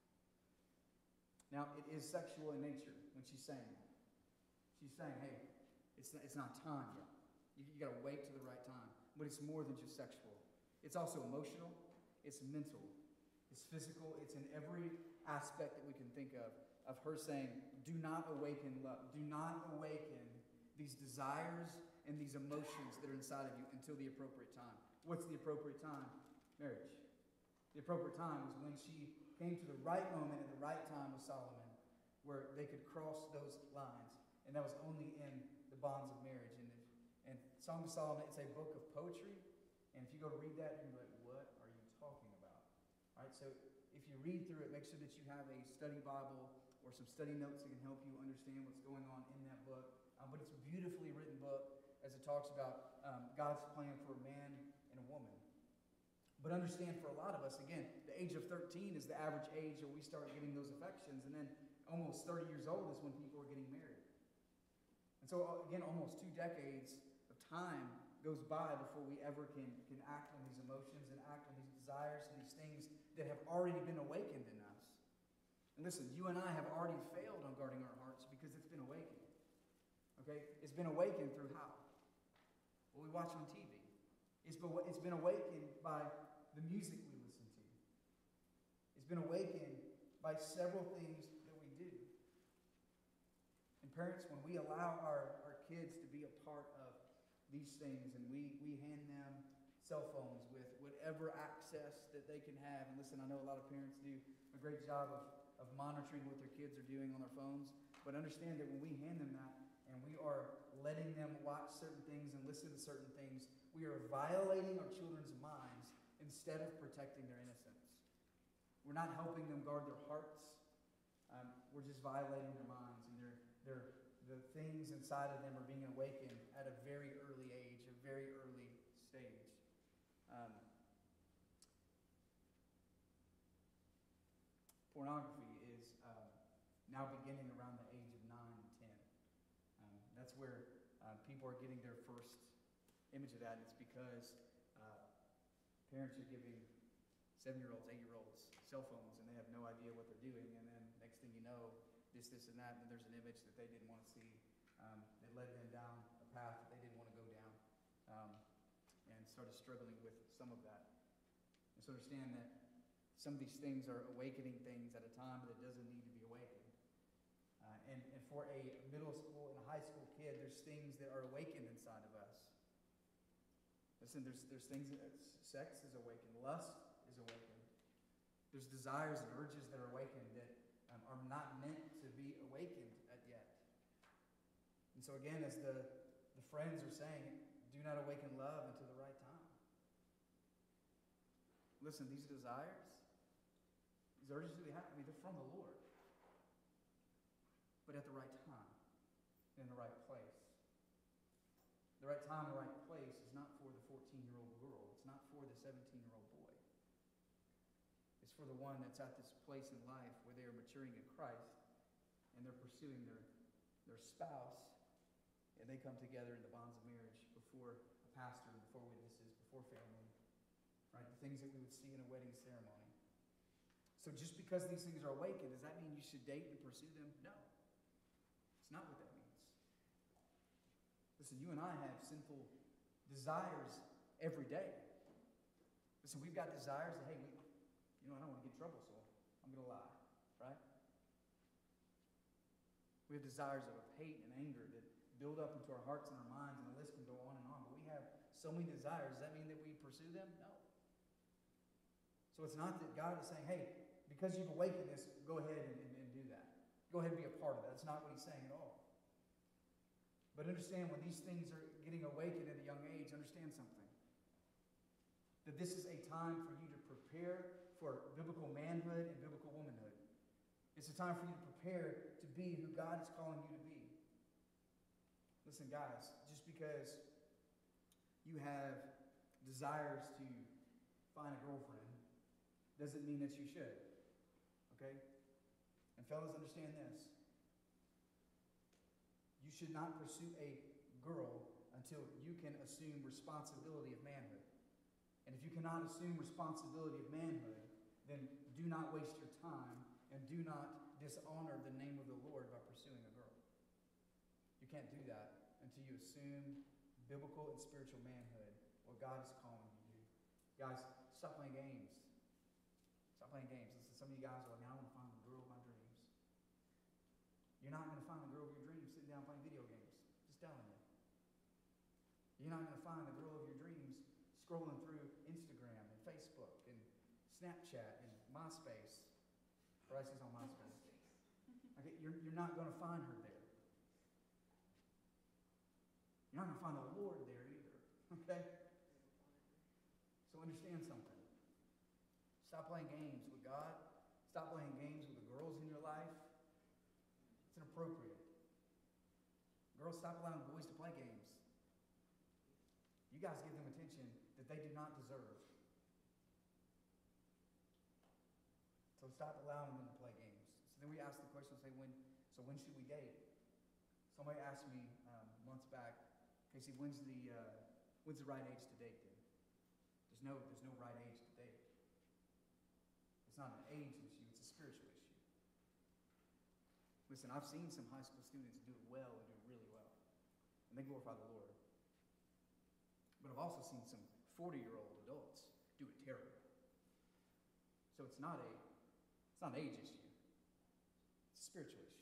Now, it is sexual in nature when she's saying that. She's saying, hey, it's not, it's not time yet. You, you got to wait till the right time. But it's more than just sexual. It's also emotional. It's mental. It's physical. It's in every aspect that we can think of, of her saying, do not awaken love. Do not awaken these desires and these emotions that are inside of you until the appropriate time. What's the appropriate time? Marriage. The appropriate time was when she came to the right moment at the right time with Solomon, where they could cross those lines. And that was only in the bonds of marriage. And, if, and Song of Solomon, it's a book of poetry. And if you go to read that, you're like, what are you talking about? All right, so if you read through it, make sure that you have a study Bible or some study notes that can help you understand what's going on in that book. Um, but it's a beautifully written book as it talks about um, God's plan for a man and a woman. But understand, for a lot of us, again, the age of thirteen is the average age where we start getting those affections. And then almost thirty years old is when people are getting married. And so, again, almost two decades of time goes by before we ever can, can act on these emotions and act on these desires and these things that have already been awakened in us. And listen, you and I have already failed on guarding our hearts because it's been awakened. Okay? It's been awakened through how? What we watch on T V. It's been, it's been awakened by the music we listen to. It's been awakened by several things that we do. And parents, when we allow our, our kids to be a part of these things and we, we hand them cell phones with whatever access that they can have, and listen, I know a lot of parents do a great job of, of monitoring what their kids are doing on their phones, but understand that when we hand them that and we are letting them watch certain things and listen to certain things, we are violating our children's minds instead of protecting their innocence. We're not helping them guard their hearts. Um, we're just violating their minds, and their, their, the things inside of them are being awakened at a very early age, a very early stage. Um, pornography is um, now beginning around the age of nine and ten. Um, that's where uh, people are getting their first image of that. It's because uh, parents are giving seven-year-olds, eight-year-olds cell phones, and they have no idea what they're doing. And then next thing you know, this, this, and that, and there's an image that they didn't want to see. Um, that led them down a path that they didn't want to go down, um, and started struggling with some of that. And so understand that some of these things are awakening things at a time that doesn't need to be awakened. Uh, and, and for a middle school and a high school kid, there's things that are awakened inside of us. Listen, there's, there's things that sex is awakened, lust is awakened. There's desires and urges that are awakened that um, are not meant to be awakened at yet. And so again, as the, the friends are saying, do not awaken love until the right time. Listen, these desires, these urges that we have, I mean, they're from the Lord. But at the right time, in the right place. The right time, the right place is not for the fourteen-year-old girl. It's not for the seventeen-year-old boy. It's for the one that's at this place in life where they are maturing in Christ and they're pursuing their, their spouse, and they come together in the bonds of marriage before a pastor, before witnesses, before family, right? The things that we would see in a wedding ceremony. So just because these things are awakened, does that mean you should date and pursue them? No. It's not what that means. Listen, you and I have sinful desires every day. Listen, we've got desires that, hey, we, you know, I don't want to get in trouble, so I'm going to lie, right? We have desires of hate and anger that build up into our hearts and our minds, and the list can go on and on. But we have so many desires. Does that mean that we pursue them? No. So it's not that God is saying, hey, because you've awakened this, go ahead and, and, and do that. Go ahead and be a part of that. That's not what he's saying at all. But understand, when these things are getting awakened at a young age, understand something. That this is a time for you to prepare for biblical manhood and biblical womanhood. It's a time for you to prepare to be who God is calling you to be. Listen, guys, just because you have desires to find a girlfriend doesn't mean that you should. Okay? And fellas, understand this. You should not pursue a girl until you can assume responsibility of manhood. And if you cannot assume responsibility of manhood, then do not waste your time and do not dishonor the name of the Lord by pursuing a girl. You can't do that until you assume biblical and spiritual manhood, what God is calling you to do. Guys, stop playing games. Stop playing games. Listen, some of you guys are like, I want to find the girl of my dreams. You're not going to find the girl of your dreams sitting down playing video games. Just telling you. You're not going to find the girl of your dreams scrolling through Instagram and Facebook and Snapchat and MySpace. Bryce is on MySpace. Okay, you're, you're not going to find her there. You're not going to find the Lord there either. Okay? So understand something. Stop playing games with God. Stop playing games with the girls in your life. It's inappropriate. Girls, stop allowing boys to play games. You guys give them attention that they do not deserve. So stop allowing them to play games. So then we ask the question, say, when? So when should we date? Somebody asked me um, months back, Casey, when's the uh, when's the right age to date? Then there's no there's no right age to date. It's not an age issue; it's a spiritual issue. Listen, I've seen some high school students do it well and do it really well, and they glorify the Lord. But I've also seen some forty-year-old adults do it terribly. So it's not a it's not an age issue; it's a spiritual issue.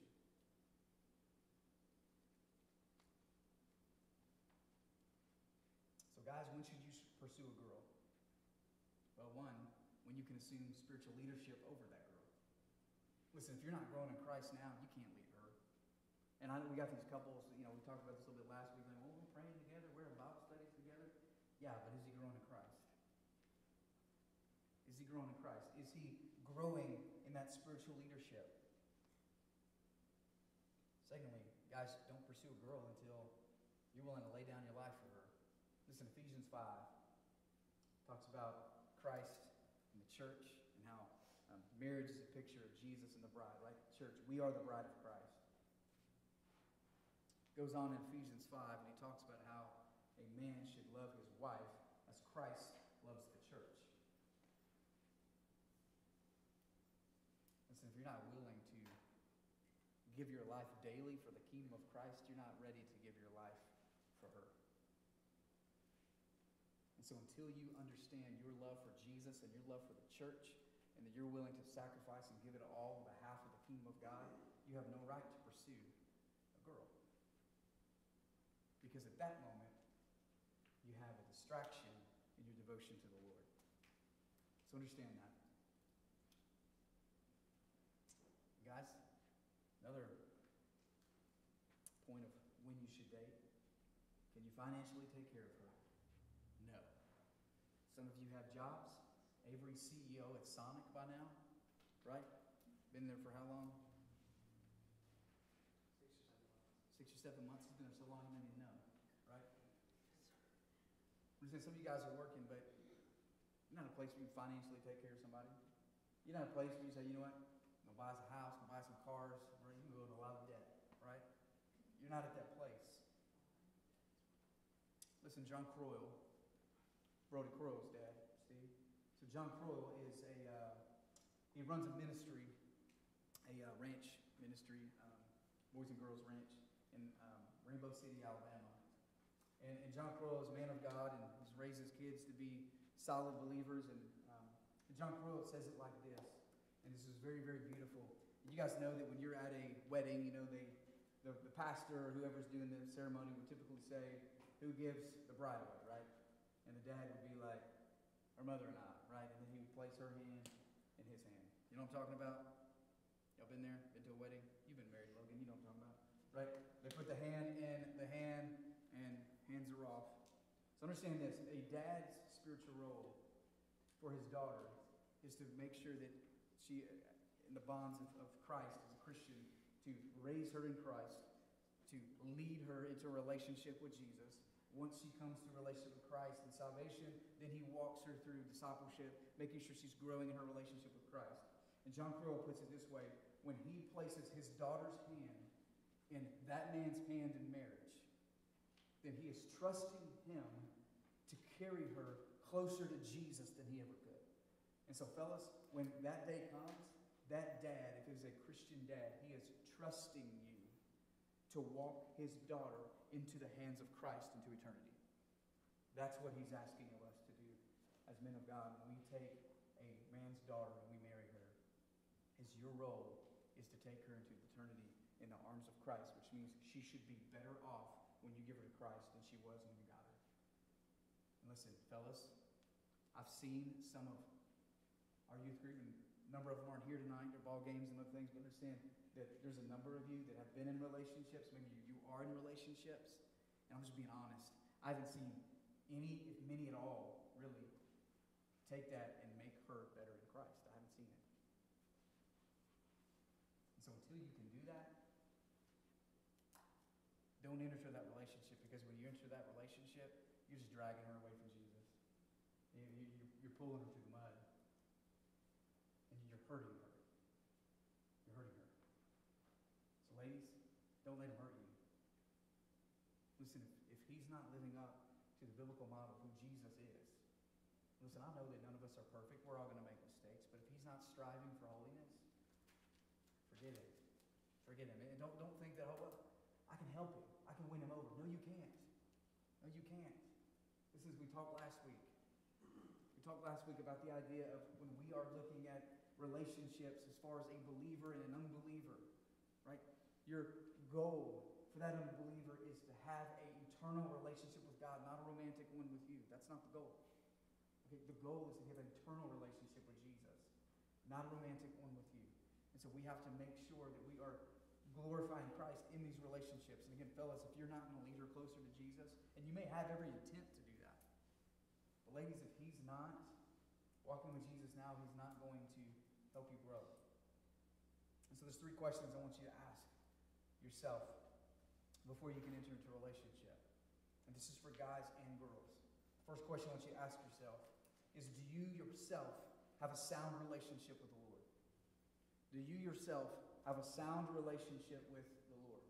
So guys, when should you pursue a girl? Well, one, when you can assume spiritual leadership over that girl. Listen, if you're not growing in Christ now, you can't lead her. And I know we got these couples, you know, we talked about this a little bit last week, like, well, we're praying together, we're in Bible studies together. Yeah, but is he growing in Christ? Is he growing in Christ? Is he growing in that spiritual leadership? Secondly, guys, don't pursue a girl until you're willing to lay down your life for her. Listen, Ephesians five talks about Christ and the church and how um, marriage is a picture of Jesus and the bride, right? Church, we are the bride of Christ. Goes on in Ephesians five, and he talks about how a man should love his wife as Christ loves the church. Listen, if you're not willing to give your life daily for the kingdom of Christ, you're not ready to give your life for her. And so until you understand your love for Jesus and your love for the church, and that you're willing to sacrifice and give it all on behalf of the kingdom of God, you have no right to pursue a girl. Because at that moment, you have a distraction in your devotion to the Lord. So understand that. Guys, another point of when you should date. Can you financially take care of her? No. Some of you have jobs. Avery's C E O at Sonic by now, right? Been there for how long? Six or seven months. Six or seven months. He's been there so long you don't even know, right? I'm just saying some of you guys are working, but you're not a place where you financially take care of somebody. You're not a place where you say, you know what? I'm going to buy us a house, I'm going to buy some cars, where you can go into a lot of debt, right? You're not at that place. Listen, John Croyle, Brody Croyle's dad, Steve. So John Croyle is a, uh, he runs a ministry, a uh, ranch ministry, um, Boys and Girls Ranch in um, Rainbow City, Alabama. And, and John Croyle is a man of God and he's raised his kids to be solid believers. And, um, and John Croyle says it like this, and this is very, very beautiful. You guys know that when you're at a wedding, you know, they, the, the pastor or whoever's doing the ceremony would typically say, who gives the bride away, right? And the dad would be like, her mother and I, right? And then he would place her hand in his hand. You know what I'm talking about? Y'all been there? Been to a wedding? You've been married, Logan. You know what I'm talking about, right? They put the hand in the hand, and hands are off. So understand this: a dad's spiritual role for his daughter is to make sure that she, in the bonds of, of Christ as a Christian, to raise her in Christ, to lead her into a relationship with Jesus. Once she comes to a relationship with Christ and salvation, then he walks her through discipleship, making sure she's growing in her relationship with Christ. And John Croyle puts it this way: when he places his daughter's hand in that man's hand in marriage, then he is trusting him to carry her closer to Jesus than he ever could. And so, fellas, when that day comes, that dad, if he's a Christian dad, he is trusting you to walk his daughter into the hands of Christ into eternity. That's what he's asking of us to do as men of God. When we take a man's daughter and we marry her, is your role is to take her into eternity in the arms of Christ, which means she should be better off when you give her to Christ than she was when you got her. And listen, fellas, I've seen some of our youth group, and a number of them aren't here tonight, they're ball games and other things, but understand that there's a number of you that have been in relationships, maybe you, you are in relationships, and I'm just being honest. I haven't seen any, if many at all, really, take that and make her better in Christ. I haven't seen it. And so until you can do that, don't enter that relationship, because when you enter that relationship, you're just dragging her away from Jesus. You, you, you're pulling her through the mud. And you're hurting her. You're hurting her. So ladies, don't let him hurt you. Listen, if, if he's not living up to the biblical model of who Jesus is, listen, I know that none of us are perfect. We're all going to make mistakes. But if he's not striving for holiness, forget it. Forget him. And don't, don't think that, oh, well, I can help him. I can win him over. No, you can't. No, you can't. This is, we talked last week. We talked last week about the idea of when we are looking at relationships as far as a believer and an unbeliever, right? Your goal for that unbeliever is to have an eternal relationship with God, not a romantic one with you. That's not the goal. Okay, the goal is to have an eternal relationship with Jesus, not a romantic one with you. And so we have to make sure that we are glorifying Christ in these relationships. And again, fellas, if you're not going to lead her closer to Jesus, and you may have every intent to do that, but ladies, if he's not walking with Jesus now, he's not going to help you grow. And so there's three questions I want you to ask yourself before you can enter into a relationship. And this is for guys and girls. The first question I want you to ask yourself is, do you yourself have a sound relationship with the Lord? Do you yourself have a sound relationship with the Lord?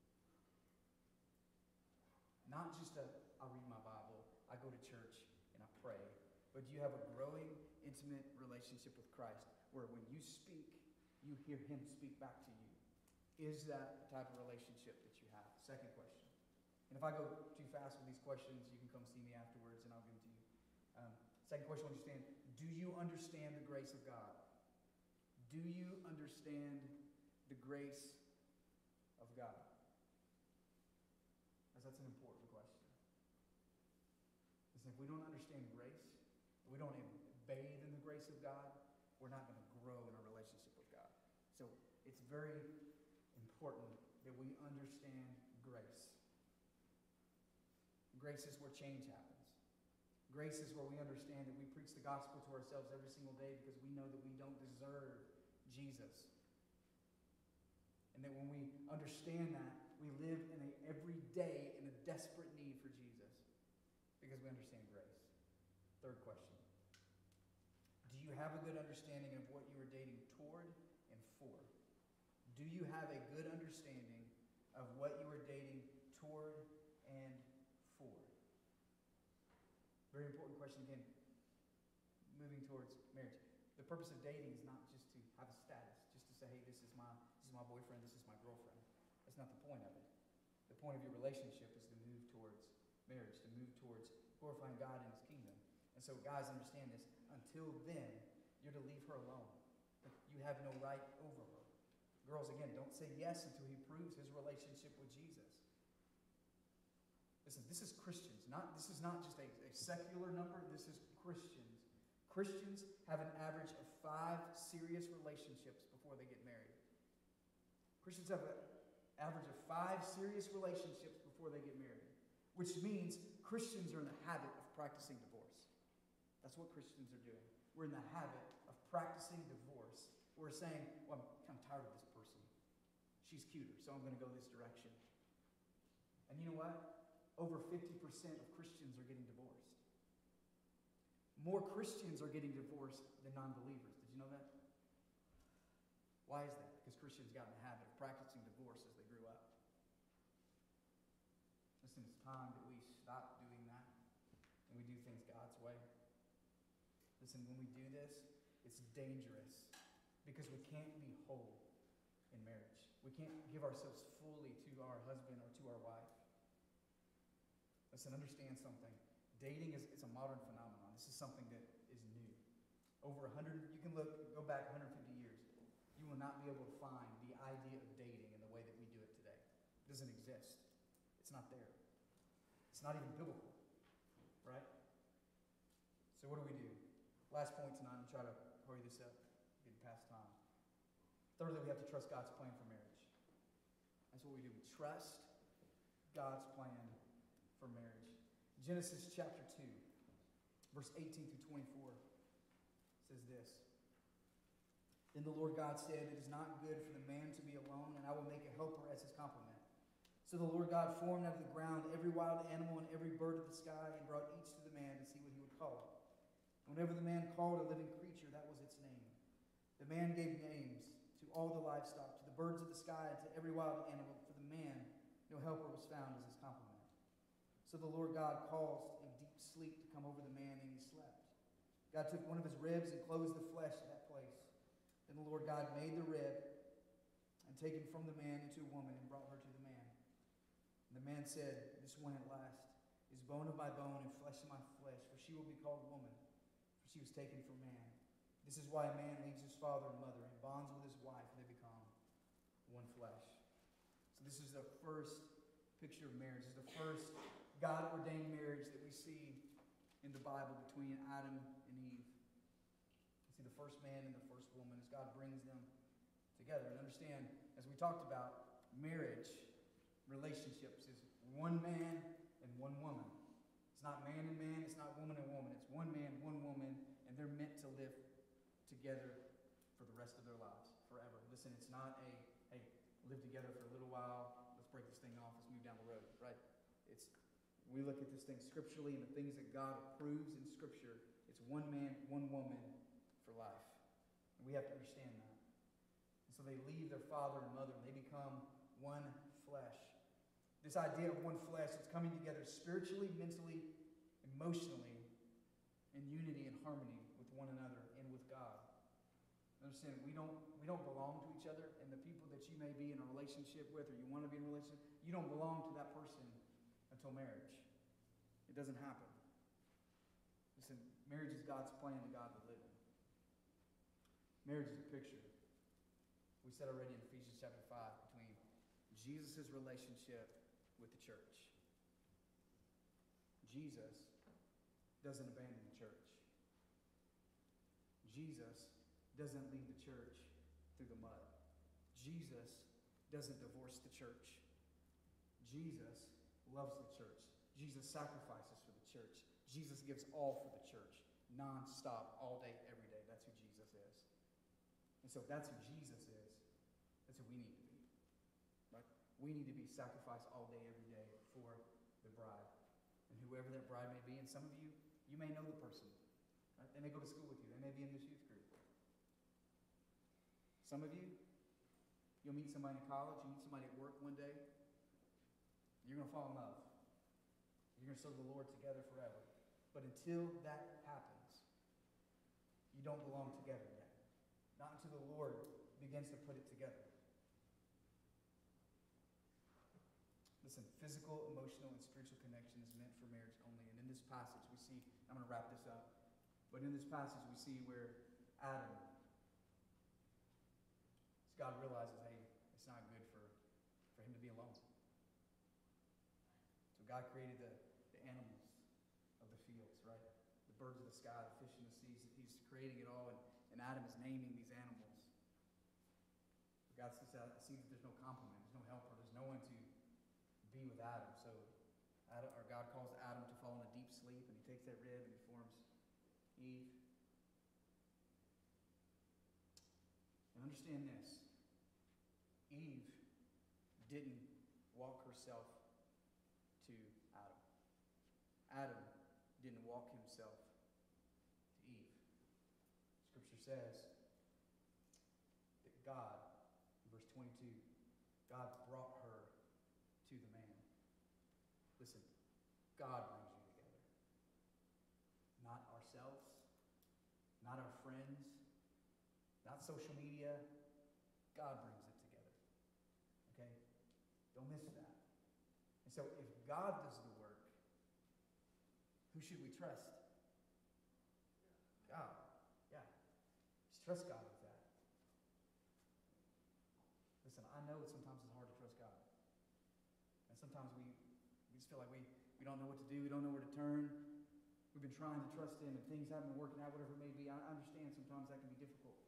Not just a, I read my Bible, I go to church, and I pray, but do you have a growing, intimate relationship with Christ where when you speak, you hear him speak back to you? Is that the type of relationship that you have? Second question. And if I go too fast with these questions, you can come see me afterwards and I'll give them to you. Um, second question, understand, do you understand the grace of God? Do you understand the grace of God? Because that's an important question. Listen, if we don't understand grace, if we don't bathe in the grace of God, we're not going to grow in our relationship with God. So it's very important that we understand grace. Grace is where change happens. Grace is where we understand that we preach the gospel to ourselves every single day because we know that we don't deserve Jesus. And that when we understand that, we live in a every day in a desperate need for Jesus because we understand grace. Third question. Do you have a good understanding of what you are dating toward and for? Do you have a good understanding of what you are dating toward and for? Very important question again. Moving towards marriage. The purpose of dating is not just to have a status, just to say, hey, this is my this is my boyfriend, this is my girlfriend. That's not the point of it. The point of your relationship is to move towards marriage, to move towards glorifying God in his kingdom. And so guys, understand this. Until then, you're to leave her alone. You have no right over her. Girls, again, don't say yes until he proves his relationship with Jesus. Listen, this is Christians. Not, this is not just a, a secular number. This is Christians. Christians have an average of five serious relationships before they get married. Christians have an average of five serious relationships before they get married, which means Christians are in the habit of practicing divorce. That's what Christians are doing. We're in the habit of practicing divorce. We're saying, well, I'm, I'm tired of this person. She's cuter, so I'm going to go this direction. And you know what? Over fifty percent of Christians are getting divorced. More Christians are getting divorced than non-believers. Did you know that? Why is that? Because Christians got in the habit of practicing divorce as they grew up. Listen, Listen, it's time that we stop doing that and we do things God's way. Listen, when we do this, it's dangerous because we can't be whole in marriage. We can't give ourselves fully to our husband or to our wife. Listen, understand something. Dating is it's a modern phenomenon. This is something that is new. Over a hundred, you can look, go back one hundred fifty years. You will not be able to find the idea of dating in the way that we do it today. It doesn't exist. It's not there. It's not even biblical, right? So what do we do? Last point tonight, and try to hurry this up, get past time. Thirdly, we have to trust God's plan for marriage. That's what we do. We trust God's plan for marriage. Genesis chapter two, verse eighteen through twenty-four says this. Then the Lord God said, "It is not good for the man to be alone, and I will make a helper as his complement." So the Lord God formed out of the ground every wild animal and every bird of the sky and brought each to the man to see what he would call it. Whenever the man called a living creature, that was its name. The man gave names to all the livestock, to the birds of the sky, and to every wild animal. For the man, no helper was found as his complement. So the Lord God caused a deep sleep to come over the man, and he slept. God took one of his ribs and closed the flesh of that place. Then the Lord God made the rib and taken from the man into a woman and brought her to the man. And the man said, "This one at last is bone of my bone and flesh of my flesh, for she will be called woman, for she was taken from man. This is why a man leaves his father and mother and bonds with his wife, and they become one flesh." So this is the first picture of marriage. This is the first God-ordained marriage that we see in the Bible between Adam and Eve. You see the first man and the first woman as God brings them together. And understand, as we talked about, marriage relationships is one man and one woman. It's not man and man, it's not woman and woman. It's one man, one woman, and they're meant to live together for the rest of their lives, forever. Listen, it's not a, hey, live together for a little while, let's break this thing off, let's move down the road, right? It's, we look at this thing scripturally and the things that God approves in Scripture, it's one man, one woman for life. And we have to understand that. And so they leave their father and mother and they become one flesh. This idea of one flesh is coming together spiritually, mentally, emotionally, in unity and harmony with one another and with God. Understand, we don't we don't belong to each other, and the people that you may be in a relationship with or you want to be in a relationship, you don't belong to that person until marriage. It doesn't happen. Listen, marriage is God's plan to God to live in. Marriage is a picture. We said already in Ephesians chapter five, between Jesus' relationship with the church. Jesus doesn't abandon the church. Jesus doesn't leave the church through the mud. Jesus doesn't divorce the church. Jesus loves the church. Jesus sacrifices for the church. Jesus gives all for the church, non-stop, all day, every day. That's who Jesus is. And so if that's who Jesus is, that's who we need to be. Right? We need to be sacrificed all day, every day for the bride. And whoever that bride may be, and some of you, you may know the person. Right? They may go to school with you. They may be in this youth group. Some of you, you'll meet somebody in college, you meet somebody at work one day, you're going to fall in love. You're going to serve the Lord together forever. But until that happens, you don't belong together yet. Not until the Lord begins to put it together. Listen, physical, emotional, and spiritual connection is meant for marriage only. And in this passage we see, I'm going to wrap this up, but in this passage we see where Adam, God realizes, hey, it's not good for, for him to be alone. So God created the, the animals of the fields, right? The birds of the sky, the fish in the seas. He's creating it all, and, and Adam is naming these animals. God sees, that, sees that there's no complement, there's no helper, there's no one to be with Adam. So Adam, or God calls Adam to fall in a deep sleep, and he takes that rib and he forms Eve. And understand this. Eve didn't walk herself to Adam. Adam didn't walk himself to Eve. Scripture says that God, in verse twenty-two, God brought her to the man. Listen, friends, not social media. God brings it together. Okay? Don't miss that. And so if God does the work, who should we trust? God. Yeah. Just trust God with that. Listen, I know that sometimes it's hard to trust God. And sometimes we, we just feel like we, we don't know what to do. We don't know where to turn. We've been trying to trust Him and things haven't been working out, whatever it may be. I understand sometimes that can be difficult.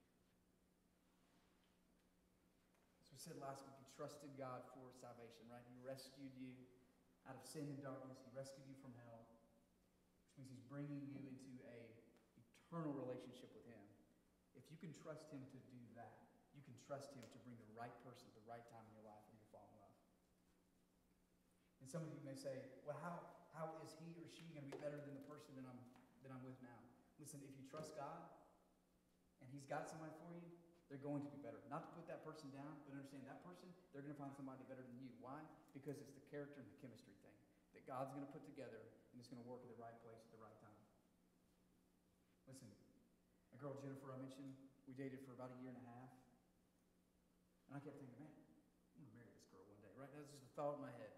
As we said last week, you trusted God for salvation, right? He rescued you out of sin and darkness. He rescued you from hell, which means He's bringing you into a eternal relationship with Him. If you can trust Him to do that, you can trust Him to bring the right person at the right time in your life when you fall in love. And some of you may say, well, how, how is he or she going to be better than the person that I'm, that I'm with now? Listen, if you trust God and He's got somebody for you, they're going to be better. Not to put that person down, but understand that person, they're going to find somebody better than you. Why? Because it's the character and the chemistry thing that God's going to put together, and it's going to work at the right place at the right time. Listen, a girl, Jennifer, I mentioned, we dated for about a year and a half. And I kept thinking, man, I'm going to marry this girl one day, right? That was just a thought in my head.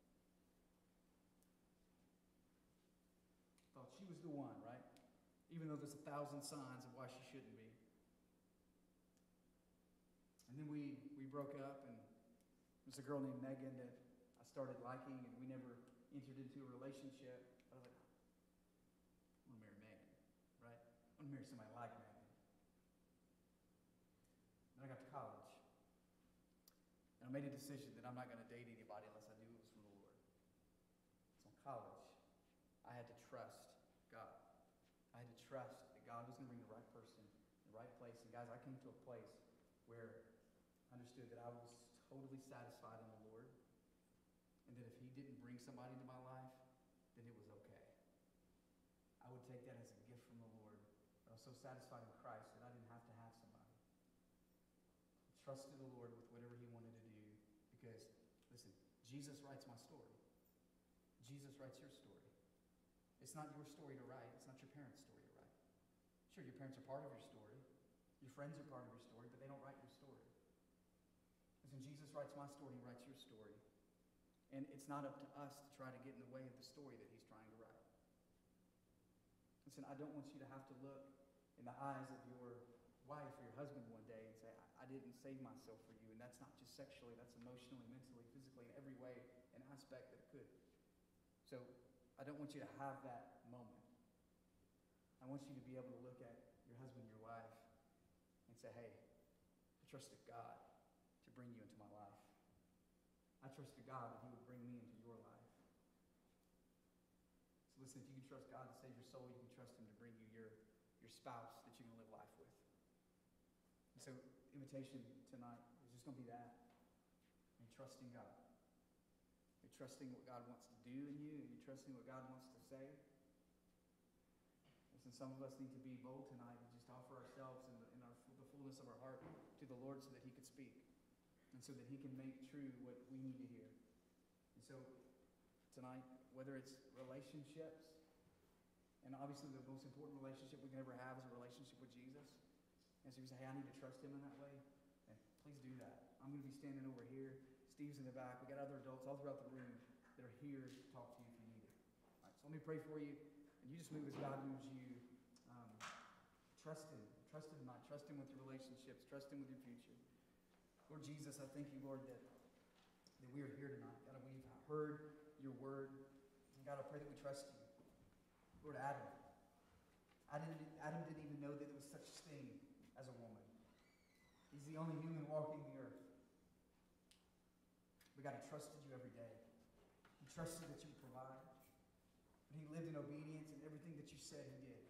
Thought she was the one, right? Even though there's a thousand signs of why she shouldn't be. And then we, we broke up, and there was a girl named Megan that I started liking, and we never entered into a relationship. I was like, I'm going to marry Megan, right? I'm going to marry somebody like Megan. Then I got to college. And I made a decision that I'm not going to date anybody unless I knew it was from the Lord. So in college, I had to trust God. I had to trust that God was going to bring the right person in the right place. And guys, I came to a place where I understood that I was totally satisfied in the Lord. And that if He didn't bring somebody into my life, then it was okay. I would take that as a gift from the Lord. But I was so satisfied in Christ that I didn't have to have somebody. I trusted the Lord with whatever He wanted to do. Because, listen, Jesus writes my story. Jesus writes your story. It's not your story to write. It's not your parents' story to write. Sure, your parents are part of your story. Your friends are part of your story, but they don't write your story. Listen, Jesus writes my story, He writes your story. And it's not up to us to try to get in the way of the story that He's trying to write. Listen, I don't want you to have to look in the eyes of your wife or your husband one day and say, I, I didn't save myself for you. And that's not just sexually, that's emotionally, mentally, physically, in every way and aspect that it could. So I don't want you to have that moment. I want you to be able to look at your husband, your wife, and say, hey, I trusted God to bring you into my life. I trusted God that He would bring me into your life. So listen, if you can trust God to save your soul, you can trust Him to bring you your, your spouse that you're going to live life with. And so invitation tonight is just going to be that. And trusting God. You're trusting what God wants to do in you, and you're trusting what God wants to say. Listen, some of us need to be bold tonight and just offer ourselves in, the, in our, the fullness of our heart to the Lord so that He could speak. And so that He can make true what we need to hear. And so tonight, whether it's relationships, and obviously the most important relationship we can ever have is a relationship with Jesus. And so you say, hey, I need to trust Him in that way. And please do that. I'm going to be standing over here. Steve's in the back. We got other adults all throughout the room that are here to talk to you if you need it. All right, so let me pray for you. And you just move as God moves you. Um, trust Him. Trust Him tonight. Trust Him with your relationships. Trust Him with your future. Lord Jesus, I thank you, Lord, that, that we are here tonight. God, we've heard your word. And God, I pray that we trust you. Lord, Adam. Adam, Adam didn't even know that there was such a thing as a woman. He's the only human walking the earth. But God, He trusted you every day. He trusted that you would provide. And He lived in obedience, and everything that you said He did.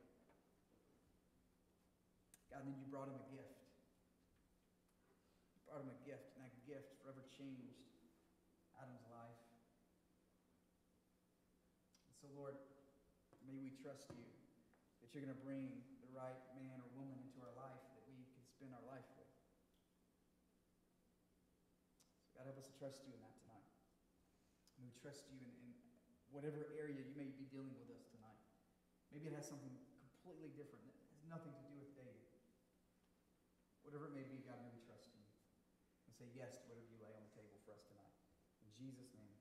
God, and then you brought him a gift. You brought him a gift, and that gift forever changed Adam's life. And so, Lord, may we trust you that you're going to bring the right man or woman into our life that we can spend our life with. So God, help us to trust you in that tonight. May we trust you in, in whatever area you may be dealing with us tonight. Maybe it has something completely different that has has nothing to do with dating. Whatever it may be, God, may we trust in you and say yes to whatever you lay on the table for us tonight. In Jesus' name.